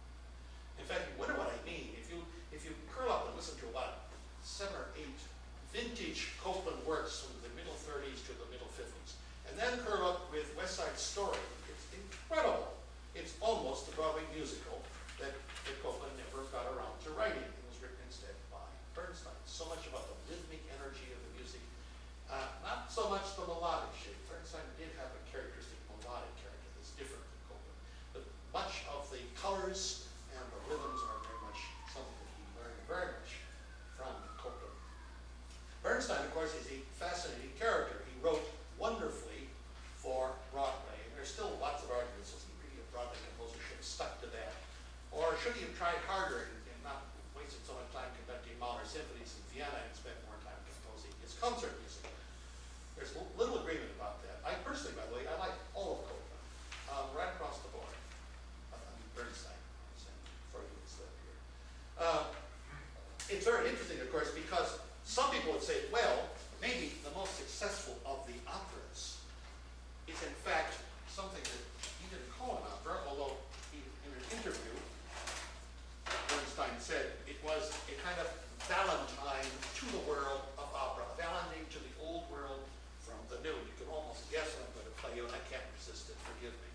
In fact, you wonder what I mean. If you, if you curl up and listen to about seven or eight vintage Copland works from the middle thirties to the middle fifties, and then curl up with West Side Story, it's incredible. It's almost a Broadway musical that, that Copland never got around to writing. It was written instead by Bernstein. So much about the rhythmic energy of the music, uh, not so much the melodic shape. Bernstein did have a characteristic melodic character that's different than Copland. But much of the colors and the rhythms are very much something that he learned very much from Copland. Bernstein, of course, is a fascinating character. He wrote wonderfully for Broadway, and there's still lots of arguments. Was he really a Broadway composer? Should have stuck to that? Or should he have tried harder and, and not wasted so much time conducting Mahler symphonies in Vienna and spent more time composing his concert music? There's little agreement about that. I personally, by the way, I like all of Copland, um, right across the board. I mean, Bernstein, I'm saying, before he gets left here. Uh, it's very interesting, of course, because some people would say, well, maybe the most successful of the operas is, in fact, something that he didn't call an opera, although he, in an interview, Bernstein said it was a kind of Valentine to the world of opera, a Valentine to the old world from the new. You can almost guess what I'm going to play you, and I can't resist it. Forgive me.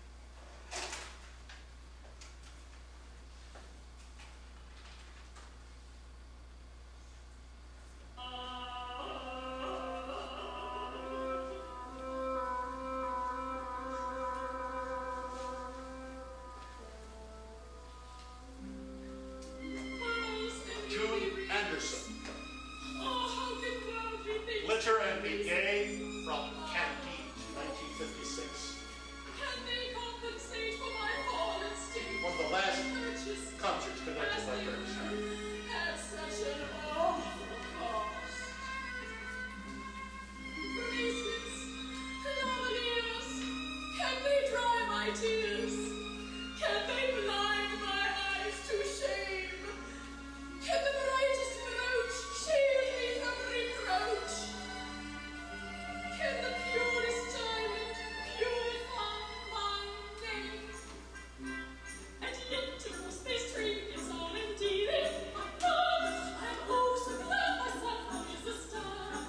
Glitter and Be Gay from Candide, nineteen fifty-six. Can they compensate for my fallen state? One of the last concerts conducted by Bernstein. At such an awful cost. Graces, cavaliers, can they dry my tears? Can they blind my eyes to shame? Can the brightest brooch shield me from reproach? Can the purest diamond purify my name? At intervals they string is all indeed. Oh, I'm oh so glad myself one is a star.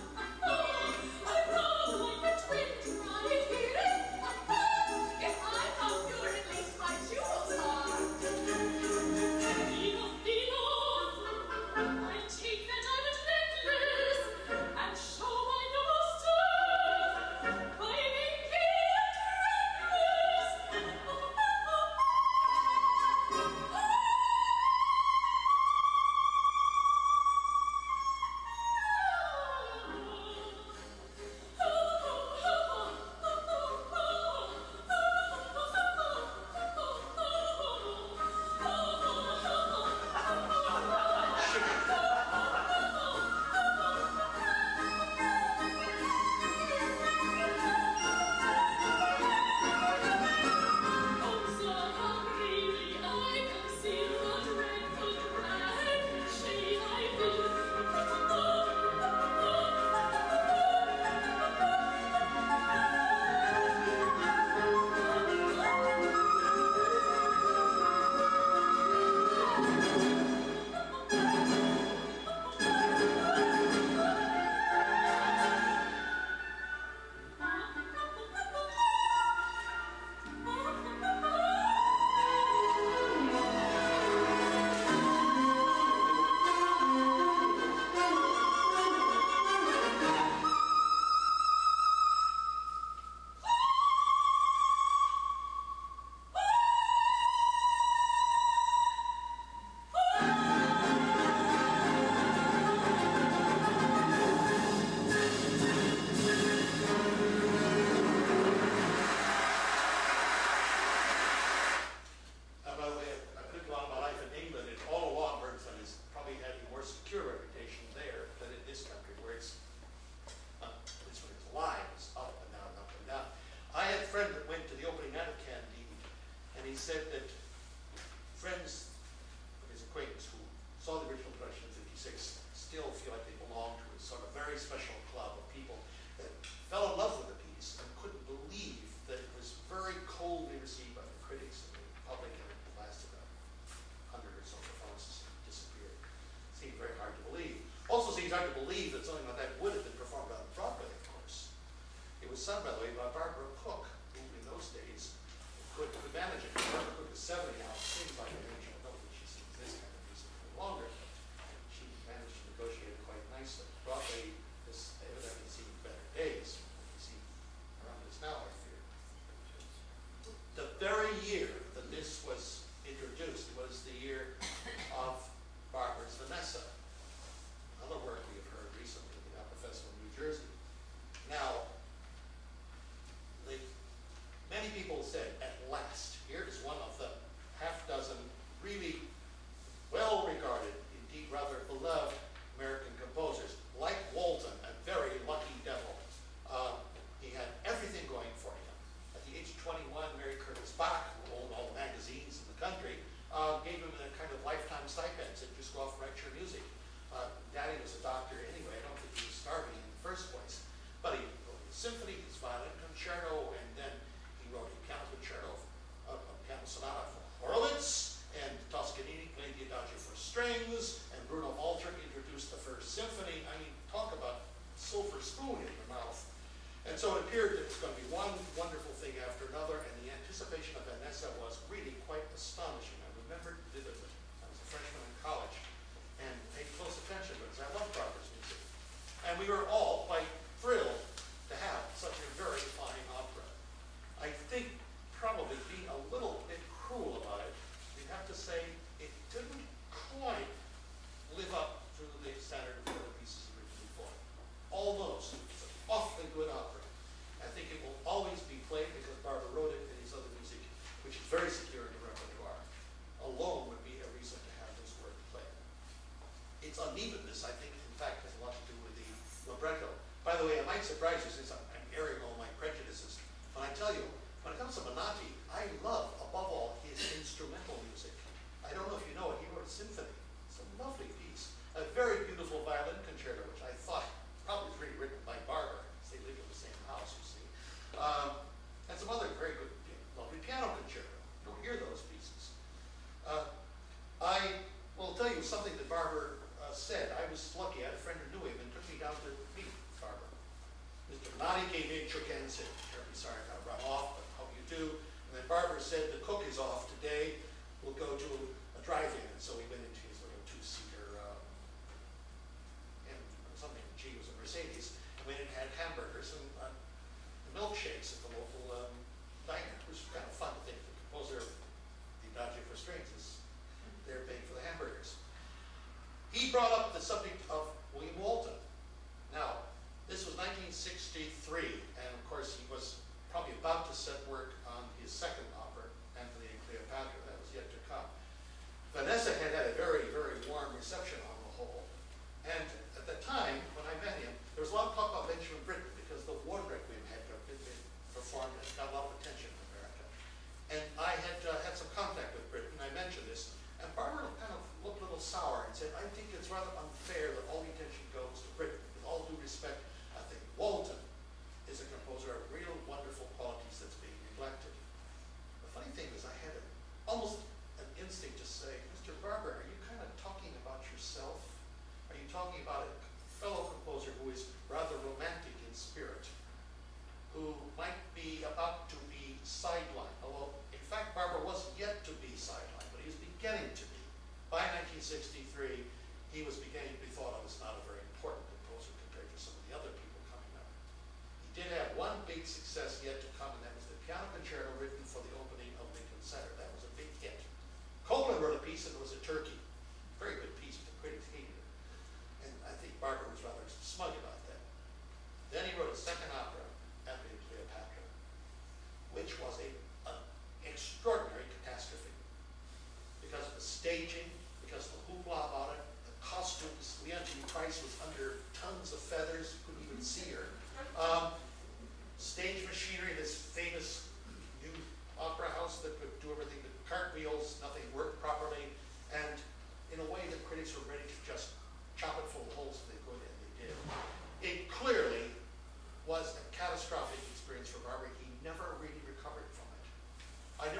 Oh, I rather like a twin to ride here. Oh, if I have your said that friends of his acquaintance who saw the original production in fifty-six still feel like they belong to a sort of very special club of people that fell in love with the piece and couldn't believe that it was very coldly received by the critics and the public, and it lasted a hundred or so performances and disappeared. Seemed very hard to believe. Also seems hard to believe that something like that would have been performed on Broadway, of course. It was sung, by the way, by Barbara Cook, who in those days could, could manage it. Barbara Cook is seventy now. It seems like an age. I don't think she sings this kind of music any longer, but she managed to negotiate it quite nicely. Broadway has evidently seen better days. We see around us now, I fear. The very year that this was introduced was the year of Barbara's Vanessa, another work we have heard recently at the Opera Festival in New Jersey. Now, the, many people said, at last, here is one of the half dozen really well-regarded, indeed rather beloved American composers, like Walton, a very lucky devil. Uh, he had everything going for him. At the age of twenty-one, Mary Curtis Bach, who owned all the magazines in the country, uh, gave him a kind of lifetime stipend, said, just go off and write your music. Uh, Daddy was a doctor anyway. I don't think he was starving in the first place. But he wrote his symphony, his violin concerto, and then he wrote a piano concerto, a, a piano sonata for Horowitz, and Toscanini played the Adagio for strings, and Bruno Walter introduced the first symphony. I mean, talk about silver spoon in your mouth. And so it appeared that it was going to be one wonderful thing after another, and the anticipation of Vanessa was really quite astonishing. I remember vividly. I was a freshman in college and paid close attention because I love Barbara's music. And we were all quite thrilled to have such a very fine opera. I think probably being a little bit cruel about it, we'd have to say it didn't quite live up to the standard of the other pieces written before. Almost. It's an awfully good opera. I think it will always be played because Barbara wrote it in his other music, which is very secure in the repertoire. Alone would be a reason to have this work played. Its unevenness, I think, in fact, has a lot to do with the libretto. By the way, it might surprise you since I'm, I'm airing all my prejudices. When I tell you, when it comes to Menotti, I love, above all, his instrumental music. I don't know if you know it, he wrote a symphony. It's a lovely piece. A very beautiful violin concerto, which I thought probably was really written by Barbara, because they live in the same house, you see. Um, and some other very good, lovely piano concerto. You don't hear those pieces. Uh, I will tell you something that Barbara uh, said. I was lucky. I had a friend who knew him and took me down to meet Barbara. Mister Menotti came in, shook hands, said, terribly sorry I got run off, but hope you do. And then Barbara said, the cook is off today. We'll go to a drive-in. And so we went into his little two-seater, um, and something, gee, it was a Mercedes. And we had hamburgers and uh, milkshakes at the local um, diner. It was kind of fun to think the composer of the Adagio for strings is there paying for the hamburgers. He brought up the subject of William Walton. Now, this was nineteen sixty-three, and of course he was probably about to set work on his second opera, Antony and Cleopatra. That was yet to come. Vanessa had had a very, very warm reception on the whole. And at the time, when I met him, there was a lot of talk about Benjamin Britten because the War Requiem had been performed and got a lot of attention in America. And I had uh, had some contact with Britten. I mentioned this, and Barbara kind of looked a little sour and said, I think it's rather unfair that all the attention goes to Britten. With all due respect, I think Walton is a composer of real wonderful qualities that's being neglected. The funny thing is I had a, almost an instinct to say, Mister Barber, are you kind of talking about yourself? Are you talking about a fellow composer who is rather romantic in spirit, who might be about to be sidelined? Although, in fact, Barber wasn't yet to be sidelined, but he was beginning to be. By nineteen sixty-three, he was beginning to be thought of as not a very important composer compared to some of the other people coming up. He did have one big success yet to come, and that was the piano concerto written for the opening of Lincoln Center. That was a big hit. Copeland wrote a piece, and it was a turkey. Very good piece, but the critics hated it. And I think Barber was rather smug about that. Then he wrote a second opera, Antony and Cleopatra, which was a, an extraordinary catastrophe. Because of the staging, because of the hoopla about it, the costumes. Leontine Price was under tons of feathers, you couldn't even see her. Um, stage machinery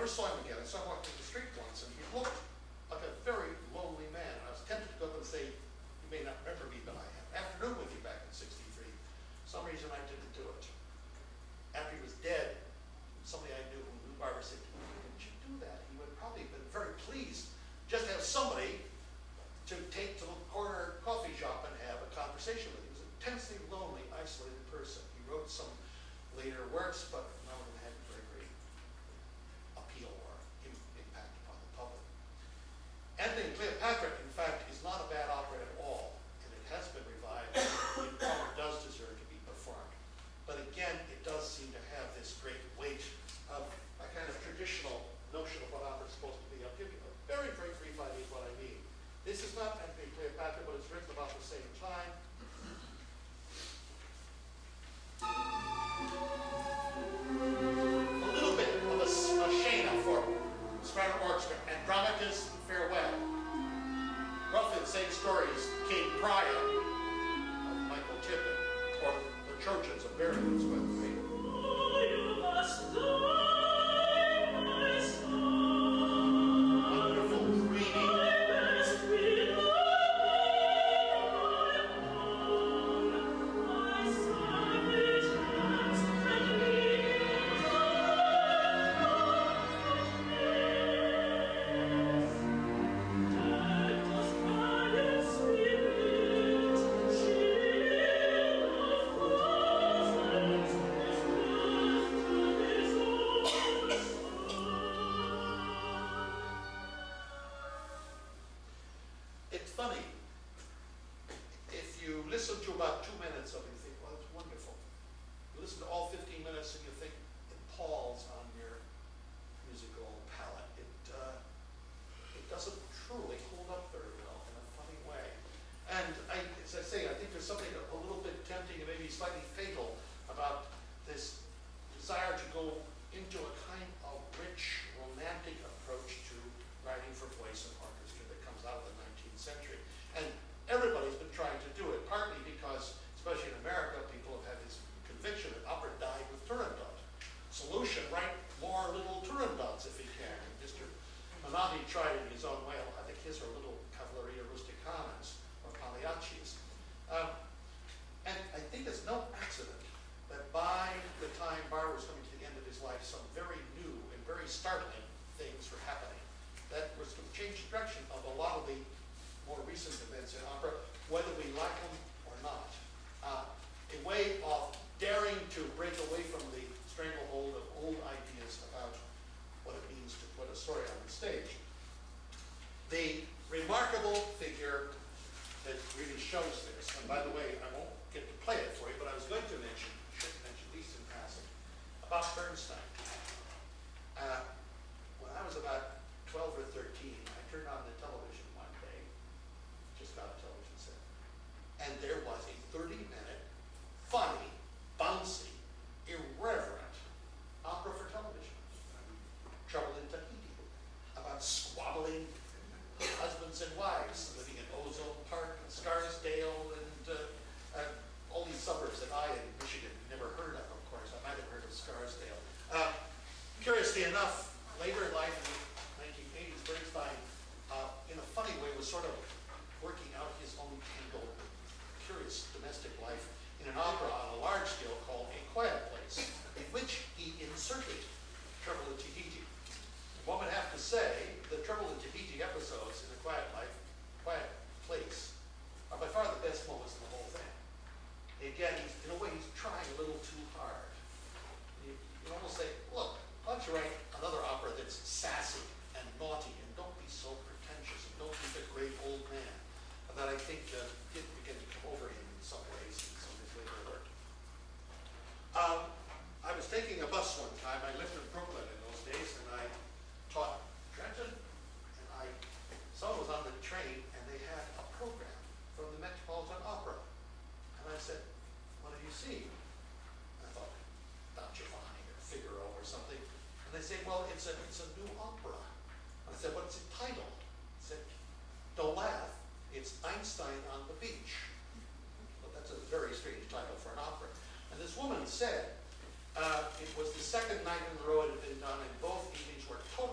never saw him again. I saw him walking the street once, and he looked like a very lonely man. I was tempted to go up and say, you may not remember me, but I had an afternoon with you back in sixty-three. For some reason I didn't do it. After he was dead, somebody I knew who knew Barbara said, didn't you do that? He would probably have been very pleased just to have somebody to take to the corner coffee shop and have a conversation with. He was an intensely lonely, isolated person. He wrote some later works, but none of them had very great appeal or impact upon the public. Antony and Cleopatra, in fact, is not a bad opera at all, and it has been revived. It probably does deserve to be performed. But again, it does seem to have this great weight of a kind of traditional notion of what opera is supposed to be. I'll give you a very, very brief idea of what I mean. This is not Antony and Cleopatra, but it's written about the same time. A little bit of a, a Shana for soprano orchestra, Andronicus Farewell. Roughly the same story as King Priam of Michael Tippett, or the Trojans of Berlioz, by the way. Oh, you must die. Curiously enough, later in life in the nineteen eighties, Bernstein, uh, in a funny way, was sort of working out his own tangled, curious domestic life in an opera on a large scale called A Quiet Place, in which he inserted Trouble in Tahiti. One would have to say the Trouble in Tahiti episodes in A Quiet Life, Quiet Place, are by far the best moments in the whole thing. Again, he's, in a way, he's trying a little too hard. You, you can almost say, look, why don't you write another opera that's sassy and naughty, and don't be so pretentious, and don't be the great old man. And that I think uh, did begin to come over him in some ways in some of his later work. Um, I was taking a bus one time. I lived in Brooklyn in those days, and I taught Trenton, and I someone was on the train, and they had a program from the Metropolitan Opera. And I said, what have you seen? And I thought, Don Giovanni or Figaro or something. And they say, well, it's a, it's a new opera. And I said, what's it titled? I said, don't laugh, it's Einstein on the Beach. Well, that's a very strange title for an opera. And this woman said, uh, it was the second night in a row it had been done, and both evenings were totally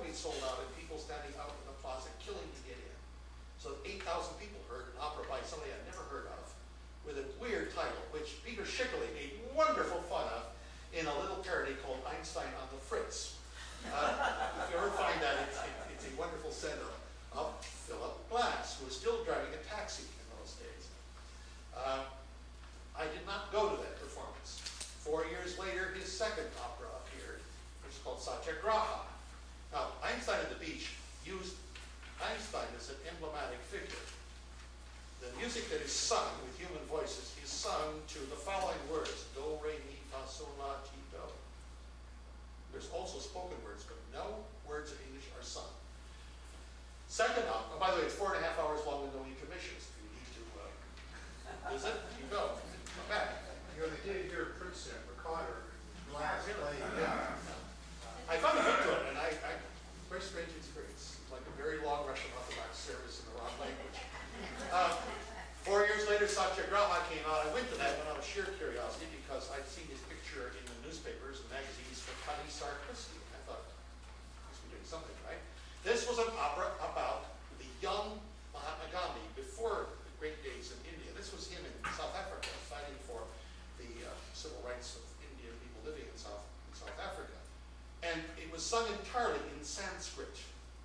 Peter Schickele made wonderful fun of in a little parody called Einstein on the Fritz. Uh, if you ever find that, it's, it, it's a wonderful send-up of Philip Glass, who was still driving a taxi in those days. Uh, I did not go to that performance. Four years later, his second opera appeared, which is called Satyagraha. Now, Einstein at the Beach used Einstein as an emblematic figure. The music that is sung with human voices is sung to the following words: do, re, mi, fa, sol, la, ti, do. There's also spoken words, but no words in English are sung. Second opera, oh, by the way, it's four and a half hours long with no intermissions. If you need to uh, visit, you go. Come back. You know, they did hear Princeton, Ricardo, Glass Really? play. Yeah. I found a hook to it, and I, I very strange experience. It's like a very long Russian Orthodox service in the wrong language. Uh, four years later, Satyagraha came out. I went to that when I was sheer curiosity because I'd seen his picture in the newspapers and magazines for Cutty Sarkisky. I thought, I must be doing something right. This was an opera about the young Mahatma Gandhi before the great days in India. This was him in South Africa fighting for the uh, civil rights of Indian people living in South, in South Africa. And it was sung entirely in Sanskrit.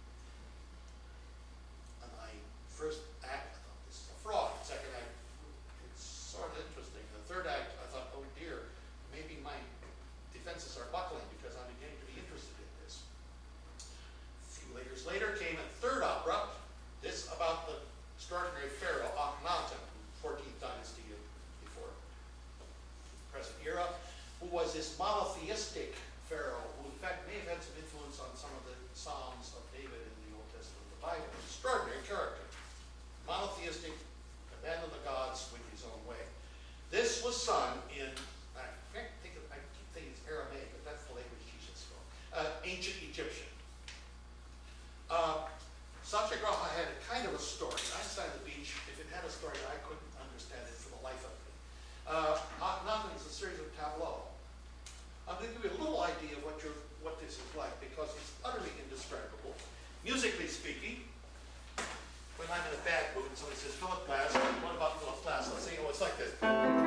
And I first act, I thought, this is a fraud. Second act, it's sort of interesting. The third act, I thought, oh dear, maybe my defenses are buckling because I'm beginning to be interested in this. A few years later came a third opera, this about the extraordinary pharaoh Akhenaten, fourteenth dynasty before the present era, who was this monotheistic pharaoh who in fact may have had some influence on some of the Psalms of David in the Old Testament of the Bible. Extraordinary character. Monotheistic, abandoned the gods with his own way. This was sung in, I can't think of, I keep thinking it's Aramaic, but that's the language Jesus spoke. Uh, ancient Egyptian. Uh, Satyagraha had a kind of a story. Einstein at the Beach, if it had a story, I couldn't understand it for the life of me. Uh, Akhenaten is a series of tableaux. I'm going to give you a little idea of what, you're, what this is like because it's utterly indescribable. Musically speaking, when I'm in a bad mood and somebody says, Philip Glass, what about Philip Glass? I'll say, oh, it's like this.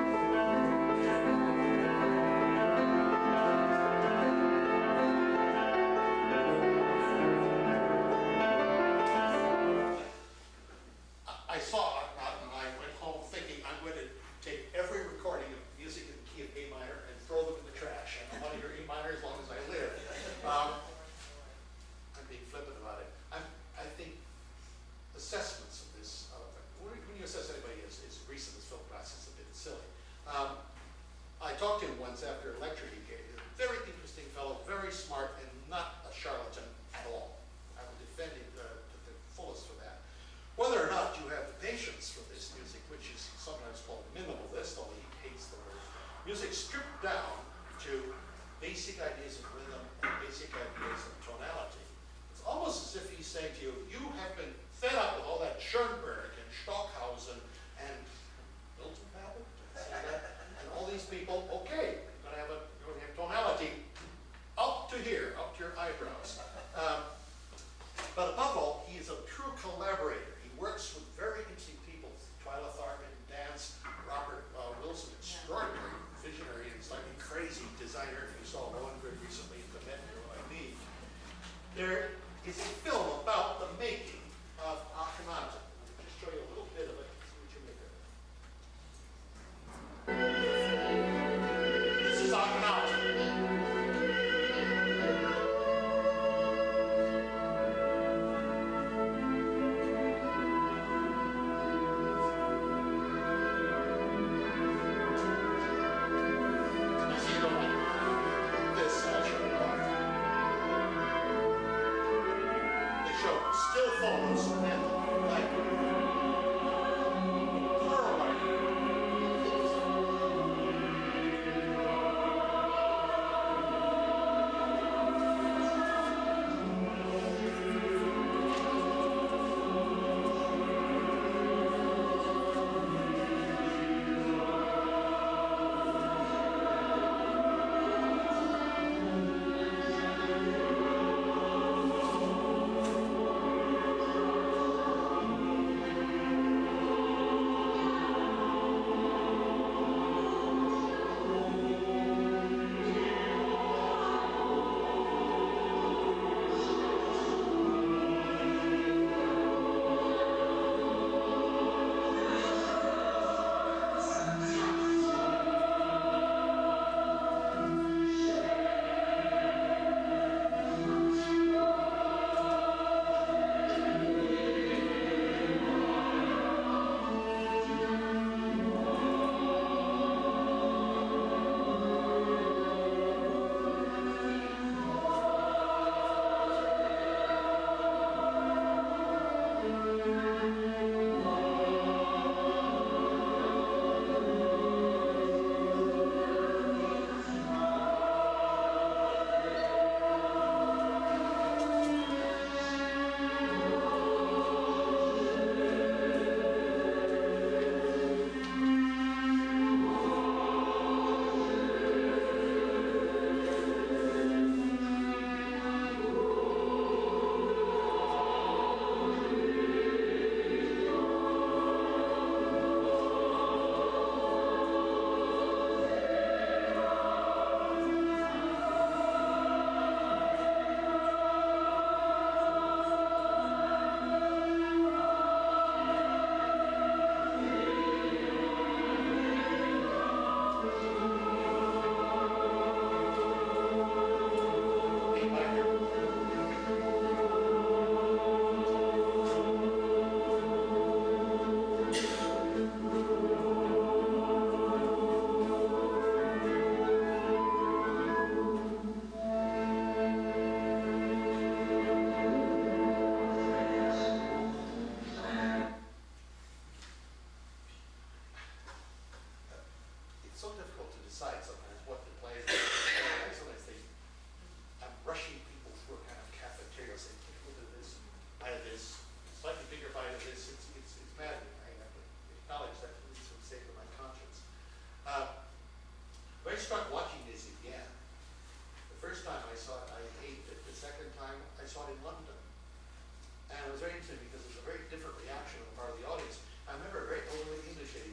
I saw Akhenaten and I went home thinking I'm going to take every recording of music in the key of A minor and throw them in the trash. I don't want to hear A minor as long as I live. Um, I'm being flippant about it. I'm, I think assessments of this, uh, when you assess anybody as, as recent as Philip Glass, it's a bit silly. Um, I talked to him once after a lecture he gave. He's a very interesting fellow, very smart, and not a charlatan at all. I will defend him uh, to the fullest for that. Whether or not you have the patience for this music, which is sometimes called minimalist, although he hates the word, music stripped down to basic ideas of rhythm and basic ideas of tonality. It's almost as if he's saying to you, you have been fed up with all that Schoenberg and Stockhausen and Milton Babbitt, and all these people. Okay, you're going to have a you're going to have tonality up to here, up to your eyebrows. Um, but above all, he is a true collaborator. He works with very interesting people. Twyla Tharp in dance, Robert uh, Wilson, extraordinary visionary and slightly crazy designer. If you saw one very recently at the Met, you know what I mean. There is a film about the making of Akhenaten. I'll just show you a little bit of it, see what you make of it. This is Akhenaten.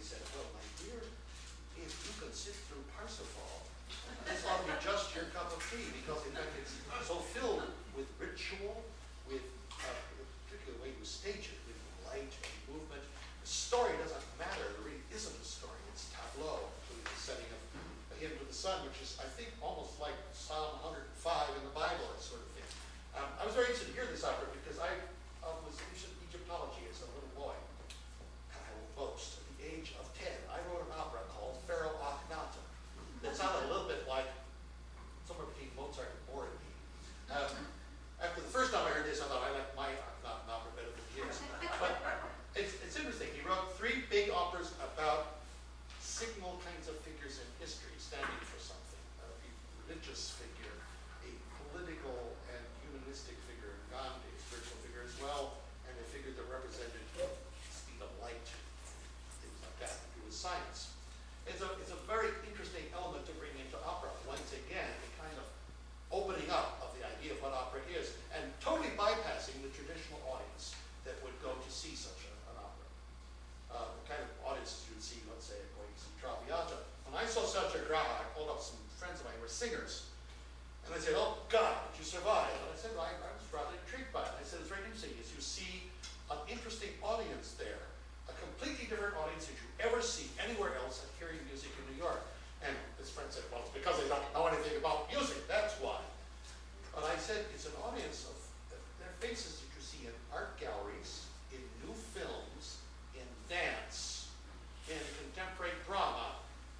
said, well, my dear, if you could sit through Parsifal, this ought to be just your cup of tea, because in fact it's so filled with ritual, with uh, the particular way you stage it, with light and movement. The story doesn't matter. There really isn't a story. It's tableau, including the setting of a hymn to the sun, which is, I think, almost like Psalm one hundred five in the Bible, that sort of thing. Um, I was very interested to hear this opera because I uh, was interested in Egyptology as a little boy. And I will boast, at the age of ten, I wrote an opera called Pharaoh Akhenaten. It sounded a little bit like somewhere between Mozart and Boraghi. Um, after the first time I heard this, I thought I liked my Akhenaten opera better than his. But it's, it's interesting. He wrote three big operas about signal kinds of figures in history, standing for something. A religious figure, a political and humanistic figure, Gandhi, a spiritual figure as well, and a figure that represented the speed of light, things like that, to do with science. It's a, it's a very interesting element to bring into opera. Once again, the kind of opening up of the idea of what opera is, and totally bypassing the traditional audience that would go to see such a, an opera. Uh, the kind of audiences you would see, let's say, going to see Traviata. When I saw Satyagraha, I called up some friends of mine who were singers, and they said, oh God, did you survive? And I said, well, I, I was rather intrigued by it. And I said, it's very interesting, is you see an interesting audience there, a completely different audience that you ever see anywhere else at hearing music in New York. And this friend said, well, it's because they don't know anything about music, that's why. But I said, it's an audience of their faces that you see in art galleries, in new films, in dance, in contemporary drama,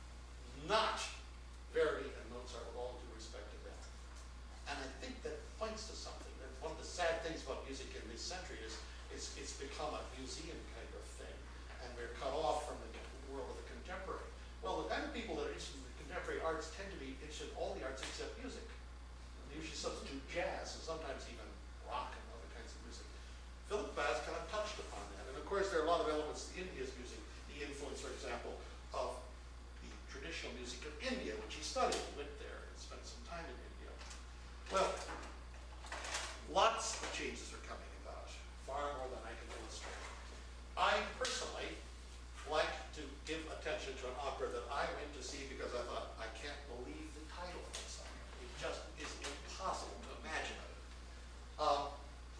not Verdi and Mozart, with all due respect to them. And I think that points to something. That one of the sad things about music in this century is it's, it's become a museum kind of thing, and we're cut off from the world of the contemporary. Well, the kind of people that are interested in the contemporary arts tend to be interested in all the arts except music. They usually substitute jazz and sometimes even rock and other kinds of music. Philip Bass kind of touched upon that. And of course, there are a lot of elements in his music. The influence, for example, of the traditional music of India, which he studied. He went there and spent some time in India. Well, lots of changes are coming about, far more than I can illustrate. I personally like to give attention to an opera that I went to see because I thought, I can't believe the title of this opera. It just is impossible to imagine it. Um,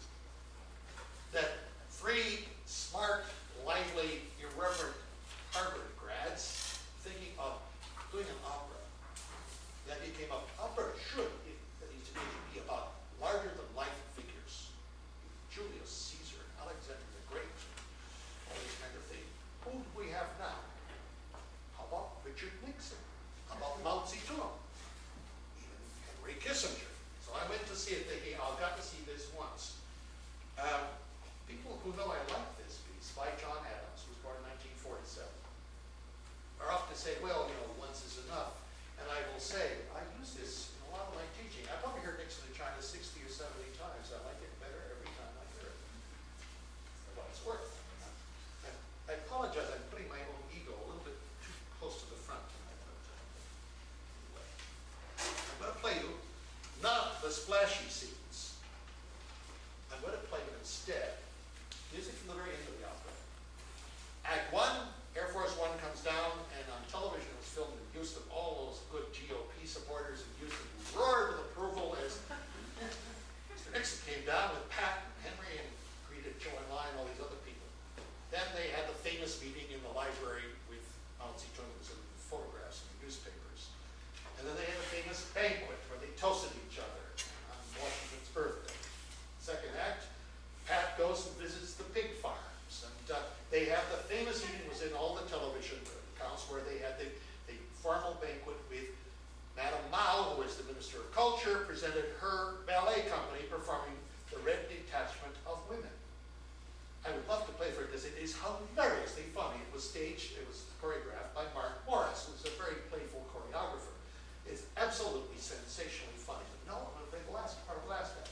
that three smart, lively, irreverent Harvard grads thinking of doing an opera. The idea came up, opera should, if, at least it should be about larger-than-life figures. Julius Caesar, Alexander the Great, all this kind of thing. Who do we have now? How about Richard Nixon? How about Mao Zedong? Even Henry Kissinger. So I went to see it thinking, I've got to see this once. Um, people who know I like this piece by John Adams, who was born in nineteen forty-seven, are often say, well, you know, once is enough. And I will say, I use this in a lot of my teaching. I probably heard Nixon in China sixty or seventy times. I like it better every time I hear it. For what it's worth. And I apologize, I'm putting my own ego a little bit too close to the front tonight. But, uh, anyway. I'm going to play you not the splashy scenes. I'm going to play you instead music from the very end of the opera. Act one, Air Force One comes down, and on television it was filmed in Houston. All those good G O P supporters in Houston roared with approval as Mister Nixon came down with Pat and Henry and greeted Joe and I and all these other people. Then they had the famous meeting in the library with Mao Zedong, who was in the photographs in the newspapers. And then they had a famous banquet where they toasted each other on Washington's birthday. Second act, Pat goes and visits the pig farms. And uh, they have the famous evening, was in all the television accounts, where they had the, the formal banquet with Madame Mao, who was the Minister of Culture, presented her ballet company performing The Red Detachment of Women. I would love to play for it because it is hilariously funny. It was staged, it was choreographed by Mark Morris, who's a very playful choreographer. It's absolutely sensationally funny. But no, I'm going to play the last part of the last act.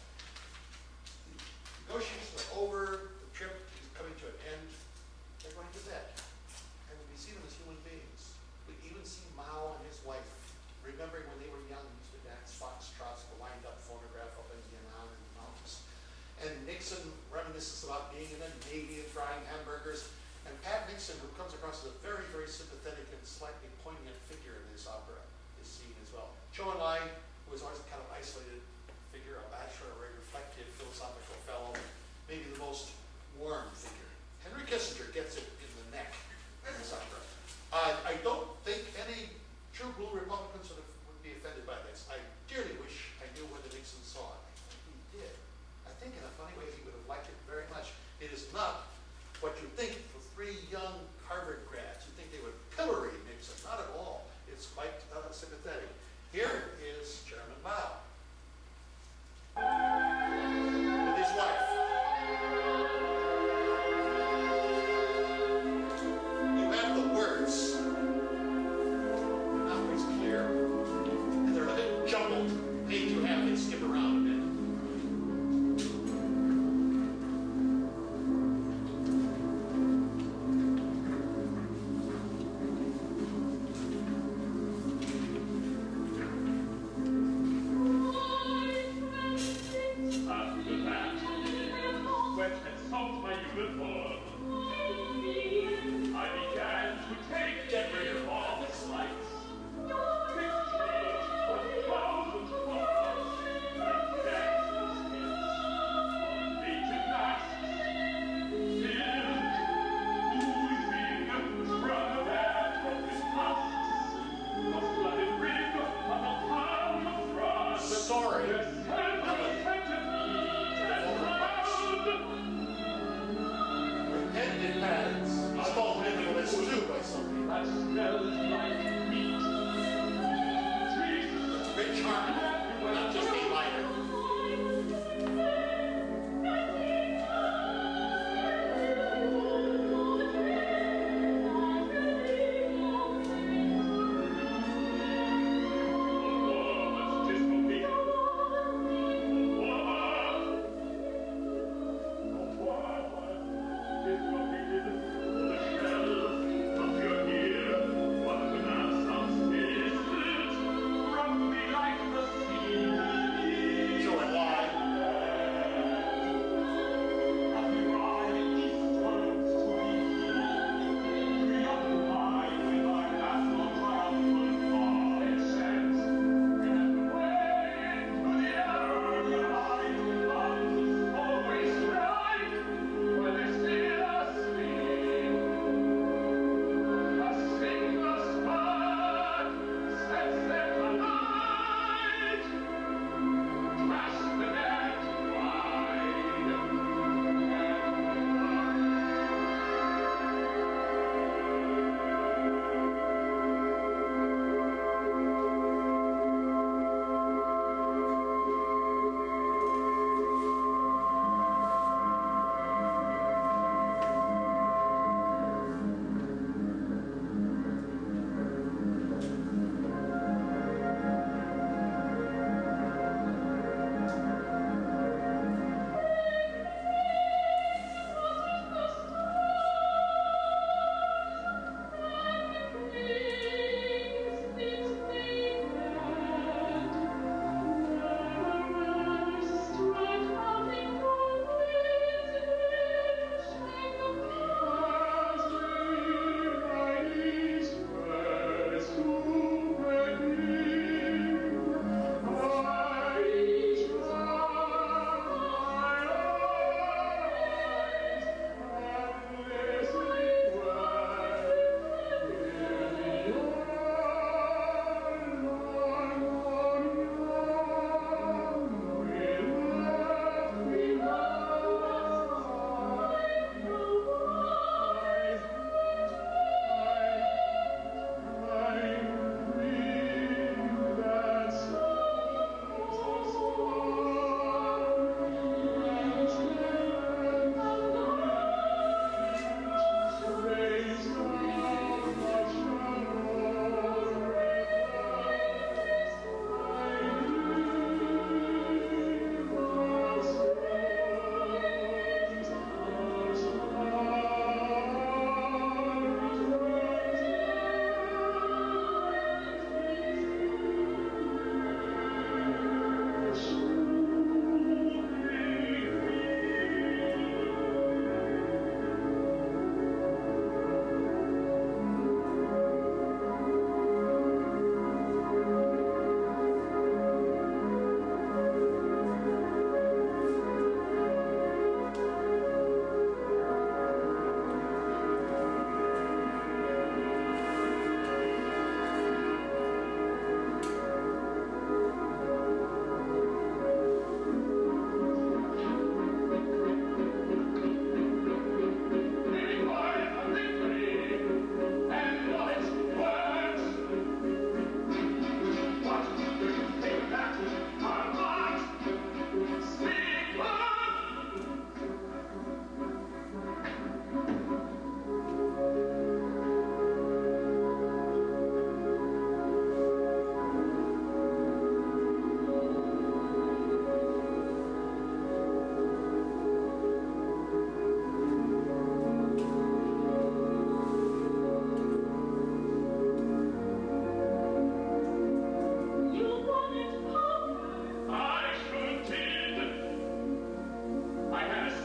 The negotiations are over, the trip is coming to an end, they're going to bed. And we see them as human beings. We even see Mao and his wife, remembering when they were young, used to dance foxtrots, a lined-up photograph up in Yan'an in the mountains. And Nixon reminisces about being in the Navy and frying hamburgers. And Pat Nixon, who comes across as a very, very sympathetic and slightly poignant figure in this opera, is seen as well. Chou En-lai, who is always kind of isolated figure, a bachelor, a very reflective, philosophical fellow, maybe the most warm figure. Henry Kissinger gets it in the neck in this opera. Uh, I don't think any true blue Republicans would, have, would be offended by this. I dearly wish I knew whether Nixon saw it. I think he did. I think in a funny way he would have liked it very much. It is not what you think for three young Harvard grads who think they would pillory Nixon. Not at all. It's quite uh, sympathetic. Here is Chairman Mao with his wife. You have the words, not always clear, and they're a bit jumbled. Page you have, they skip around a bit.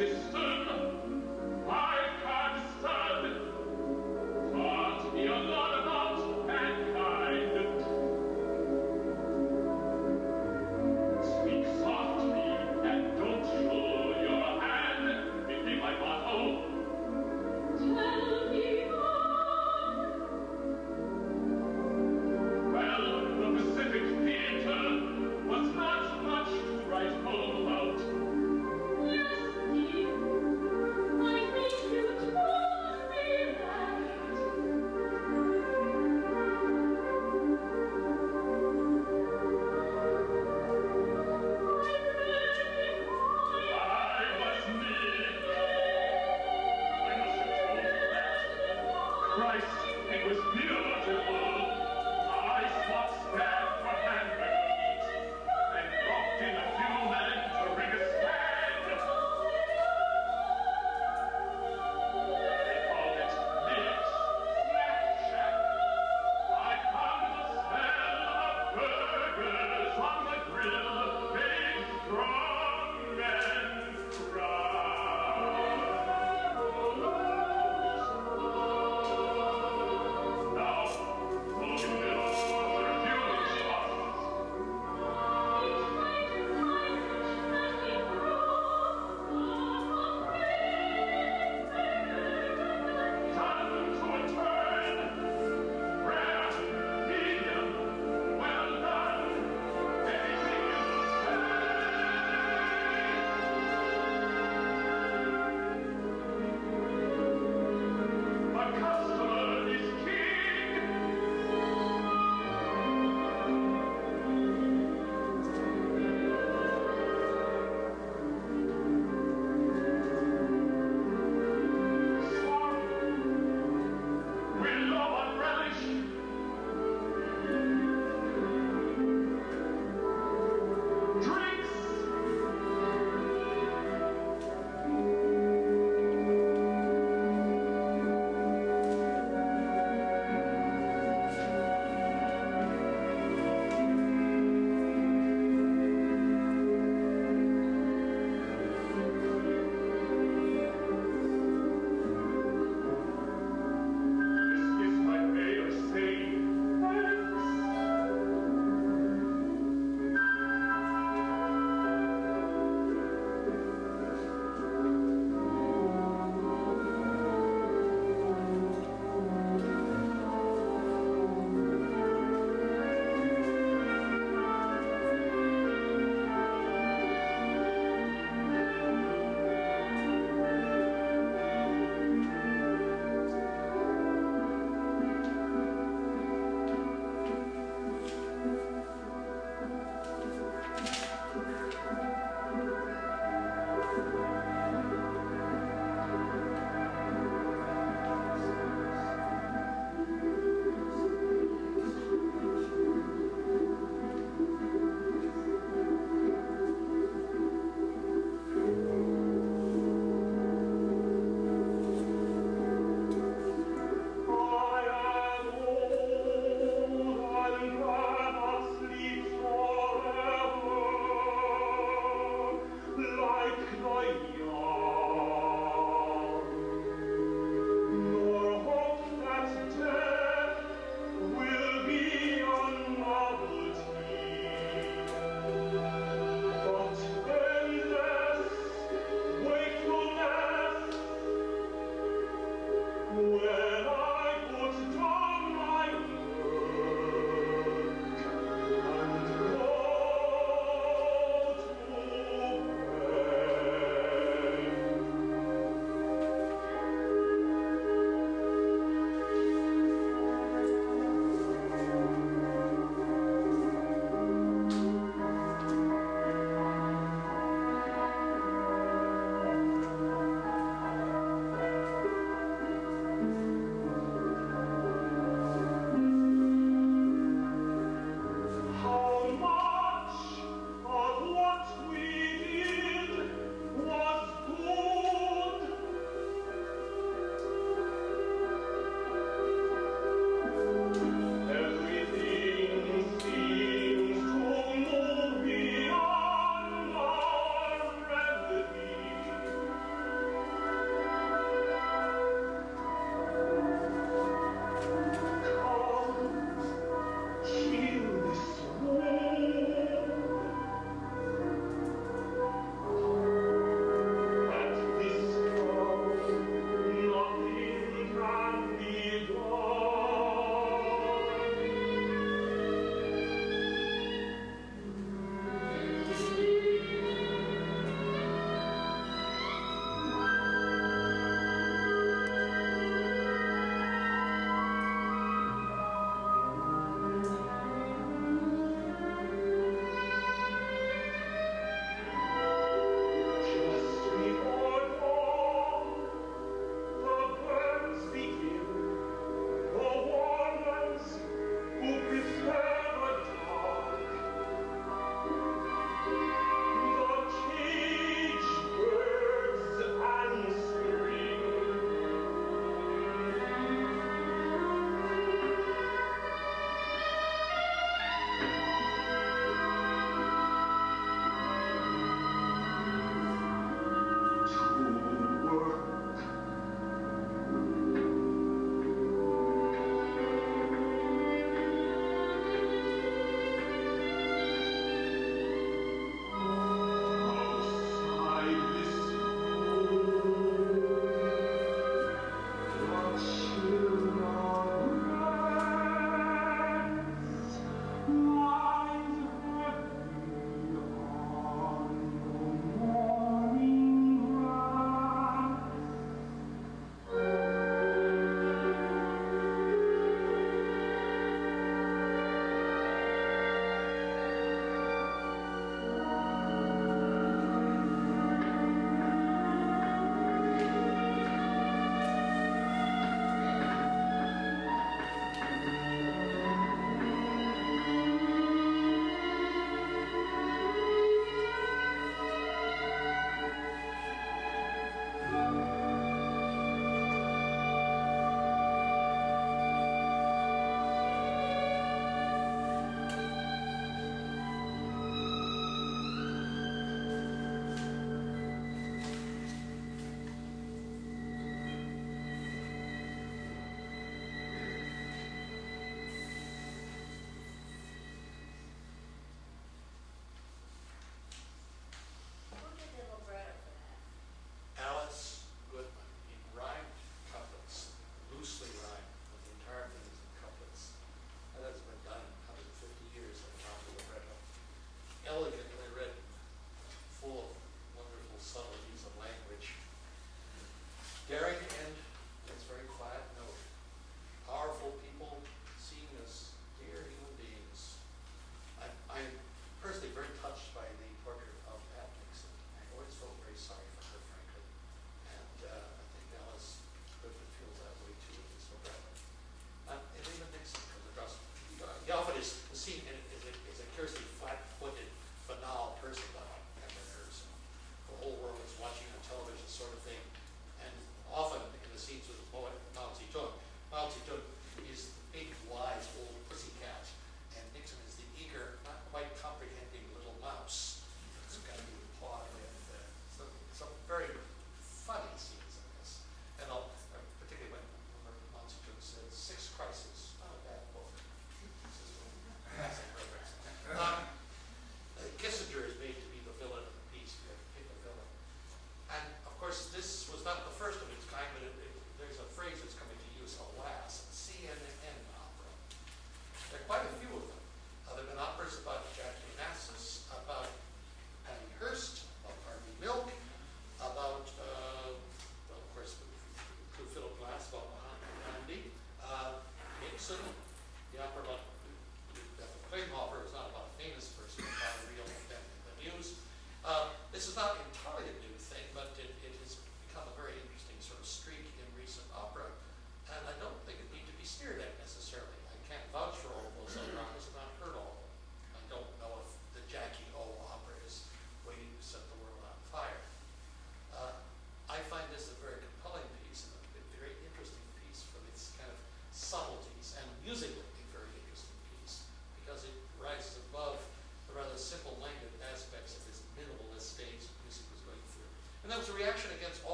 Now, moving this review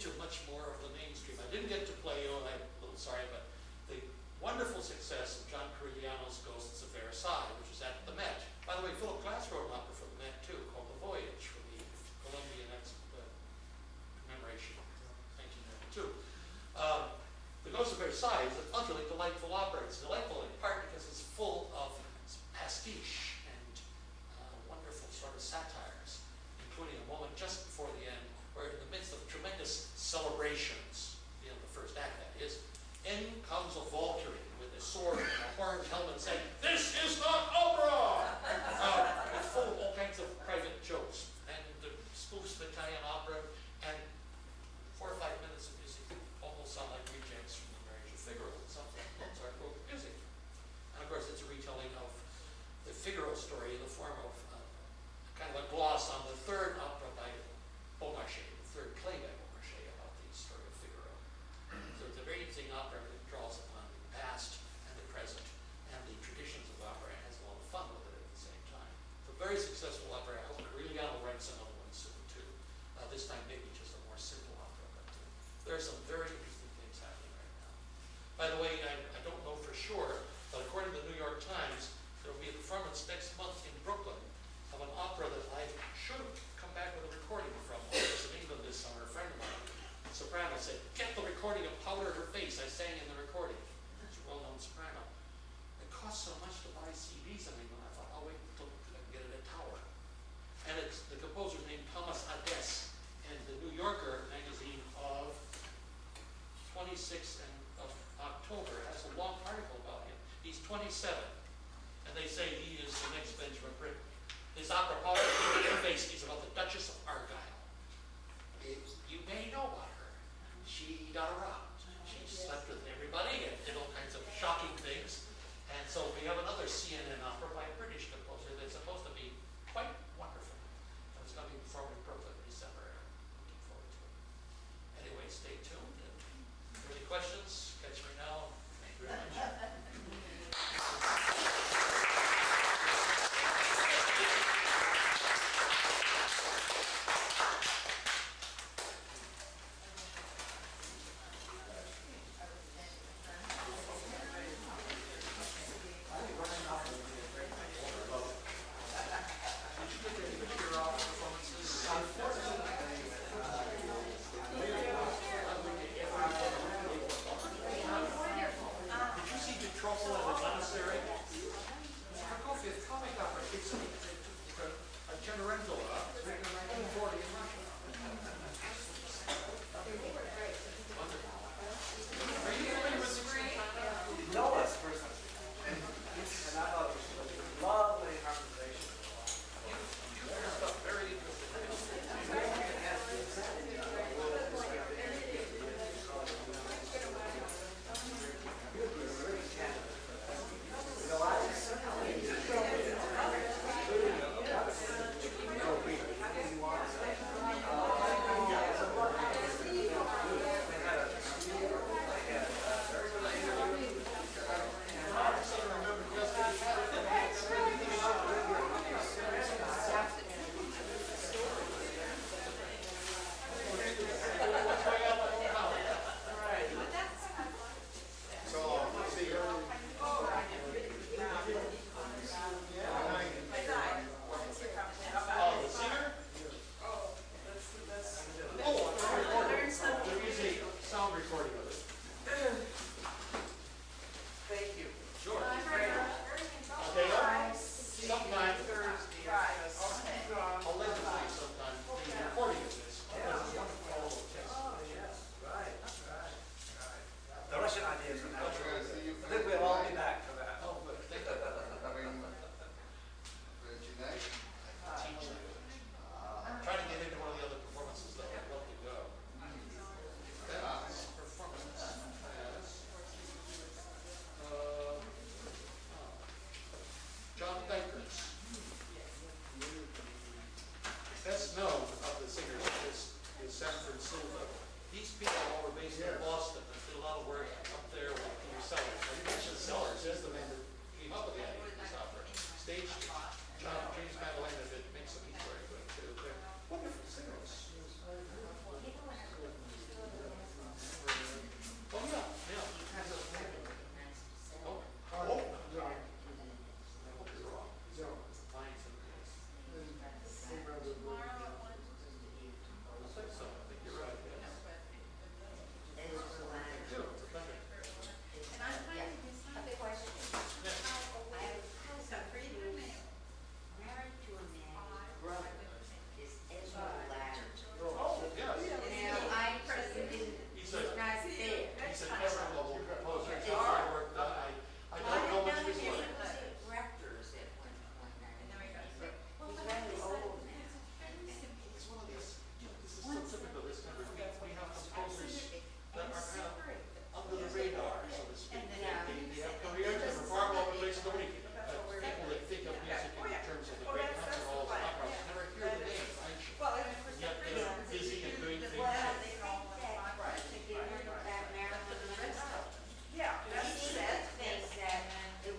into much more of the mainstream. I didn't get to play, oh, I'm a little sorry, but the wonderful success of John Corigliano's Ghosts of Versailles, which is at the Met. By the way, Philip Glass wrote an opera for the Met too, called The Voyage, for the Columbian Ex uh, commemoration of nineteen ninety-two. Um, the Ghosts of Versailles is an utterly delightful opera. It's delightful in part because it's full of pastiche and uh, wonderful sort of satires, including a moment just before the end where in the midst of tremendous celebrations, you know, the first act that is, in comes a Valkyrie with a sword and a horned helmet saying, "This is not opera!" Uh, it's full of all kinds of private jokes and the spoofs of Italian opera, and four or five minutes of music almost sound like rejects from The Marriage of Figaro and something. Mozart wrote the music. And of course, it's a retelling of the Figaro story in the form of uh, kind of a gloss on the third opera by Beaumarchais, the third play by Beaumarchais about the story of Figaro. So it's a very interesting opera that draws upon the past and the present and the traditions of opera and has a lot of fun with it at the same time. It's a very successful opera. I hope Corigliano writes another one soon too. Uh, this time maybe just a more simple opera, but uh, there are some very interesting things happening right now. By the way, I, I don't know for sure, but according to the New York Times, there will be a performance next month in Brooklyn of an opera that I should have come back with a recording from. I was in England this summer. A friend of mine, soprano, said, "Get the recording of Powder Her Face." I sang in the recording. It's a well-known soprano. It costs so much to buy C Ds in England. I thought, I'll wait until I can get it at Tower. And it's the composer named Thomas Adès. And the New Yorker magazine of twenty-sixth of October has a long article about him. He's twenty-seven. And they say he is the next Benjamin Britten. His opera, Powder Her Face, is about the Duchess of Argyll. It, you may know about her. She got around. She slept with everybody and did all kinds of shocking things. And so we have another C N N opera by a British composer that's supposed to be quite wonderful. And it's going to be performed in Brooklyn in December. I'm looking forward to it. Anyway, stay tuned. And any questions? Catch me now. Thank you very much.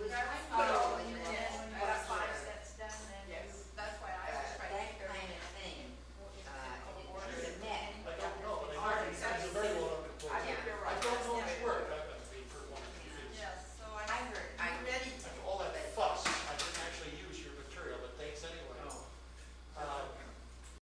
was, I That's- thought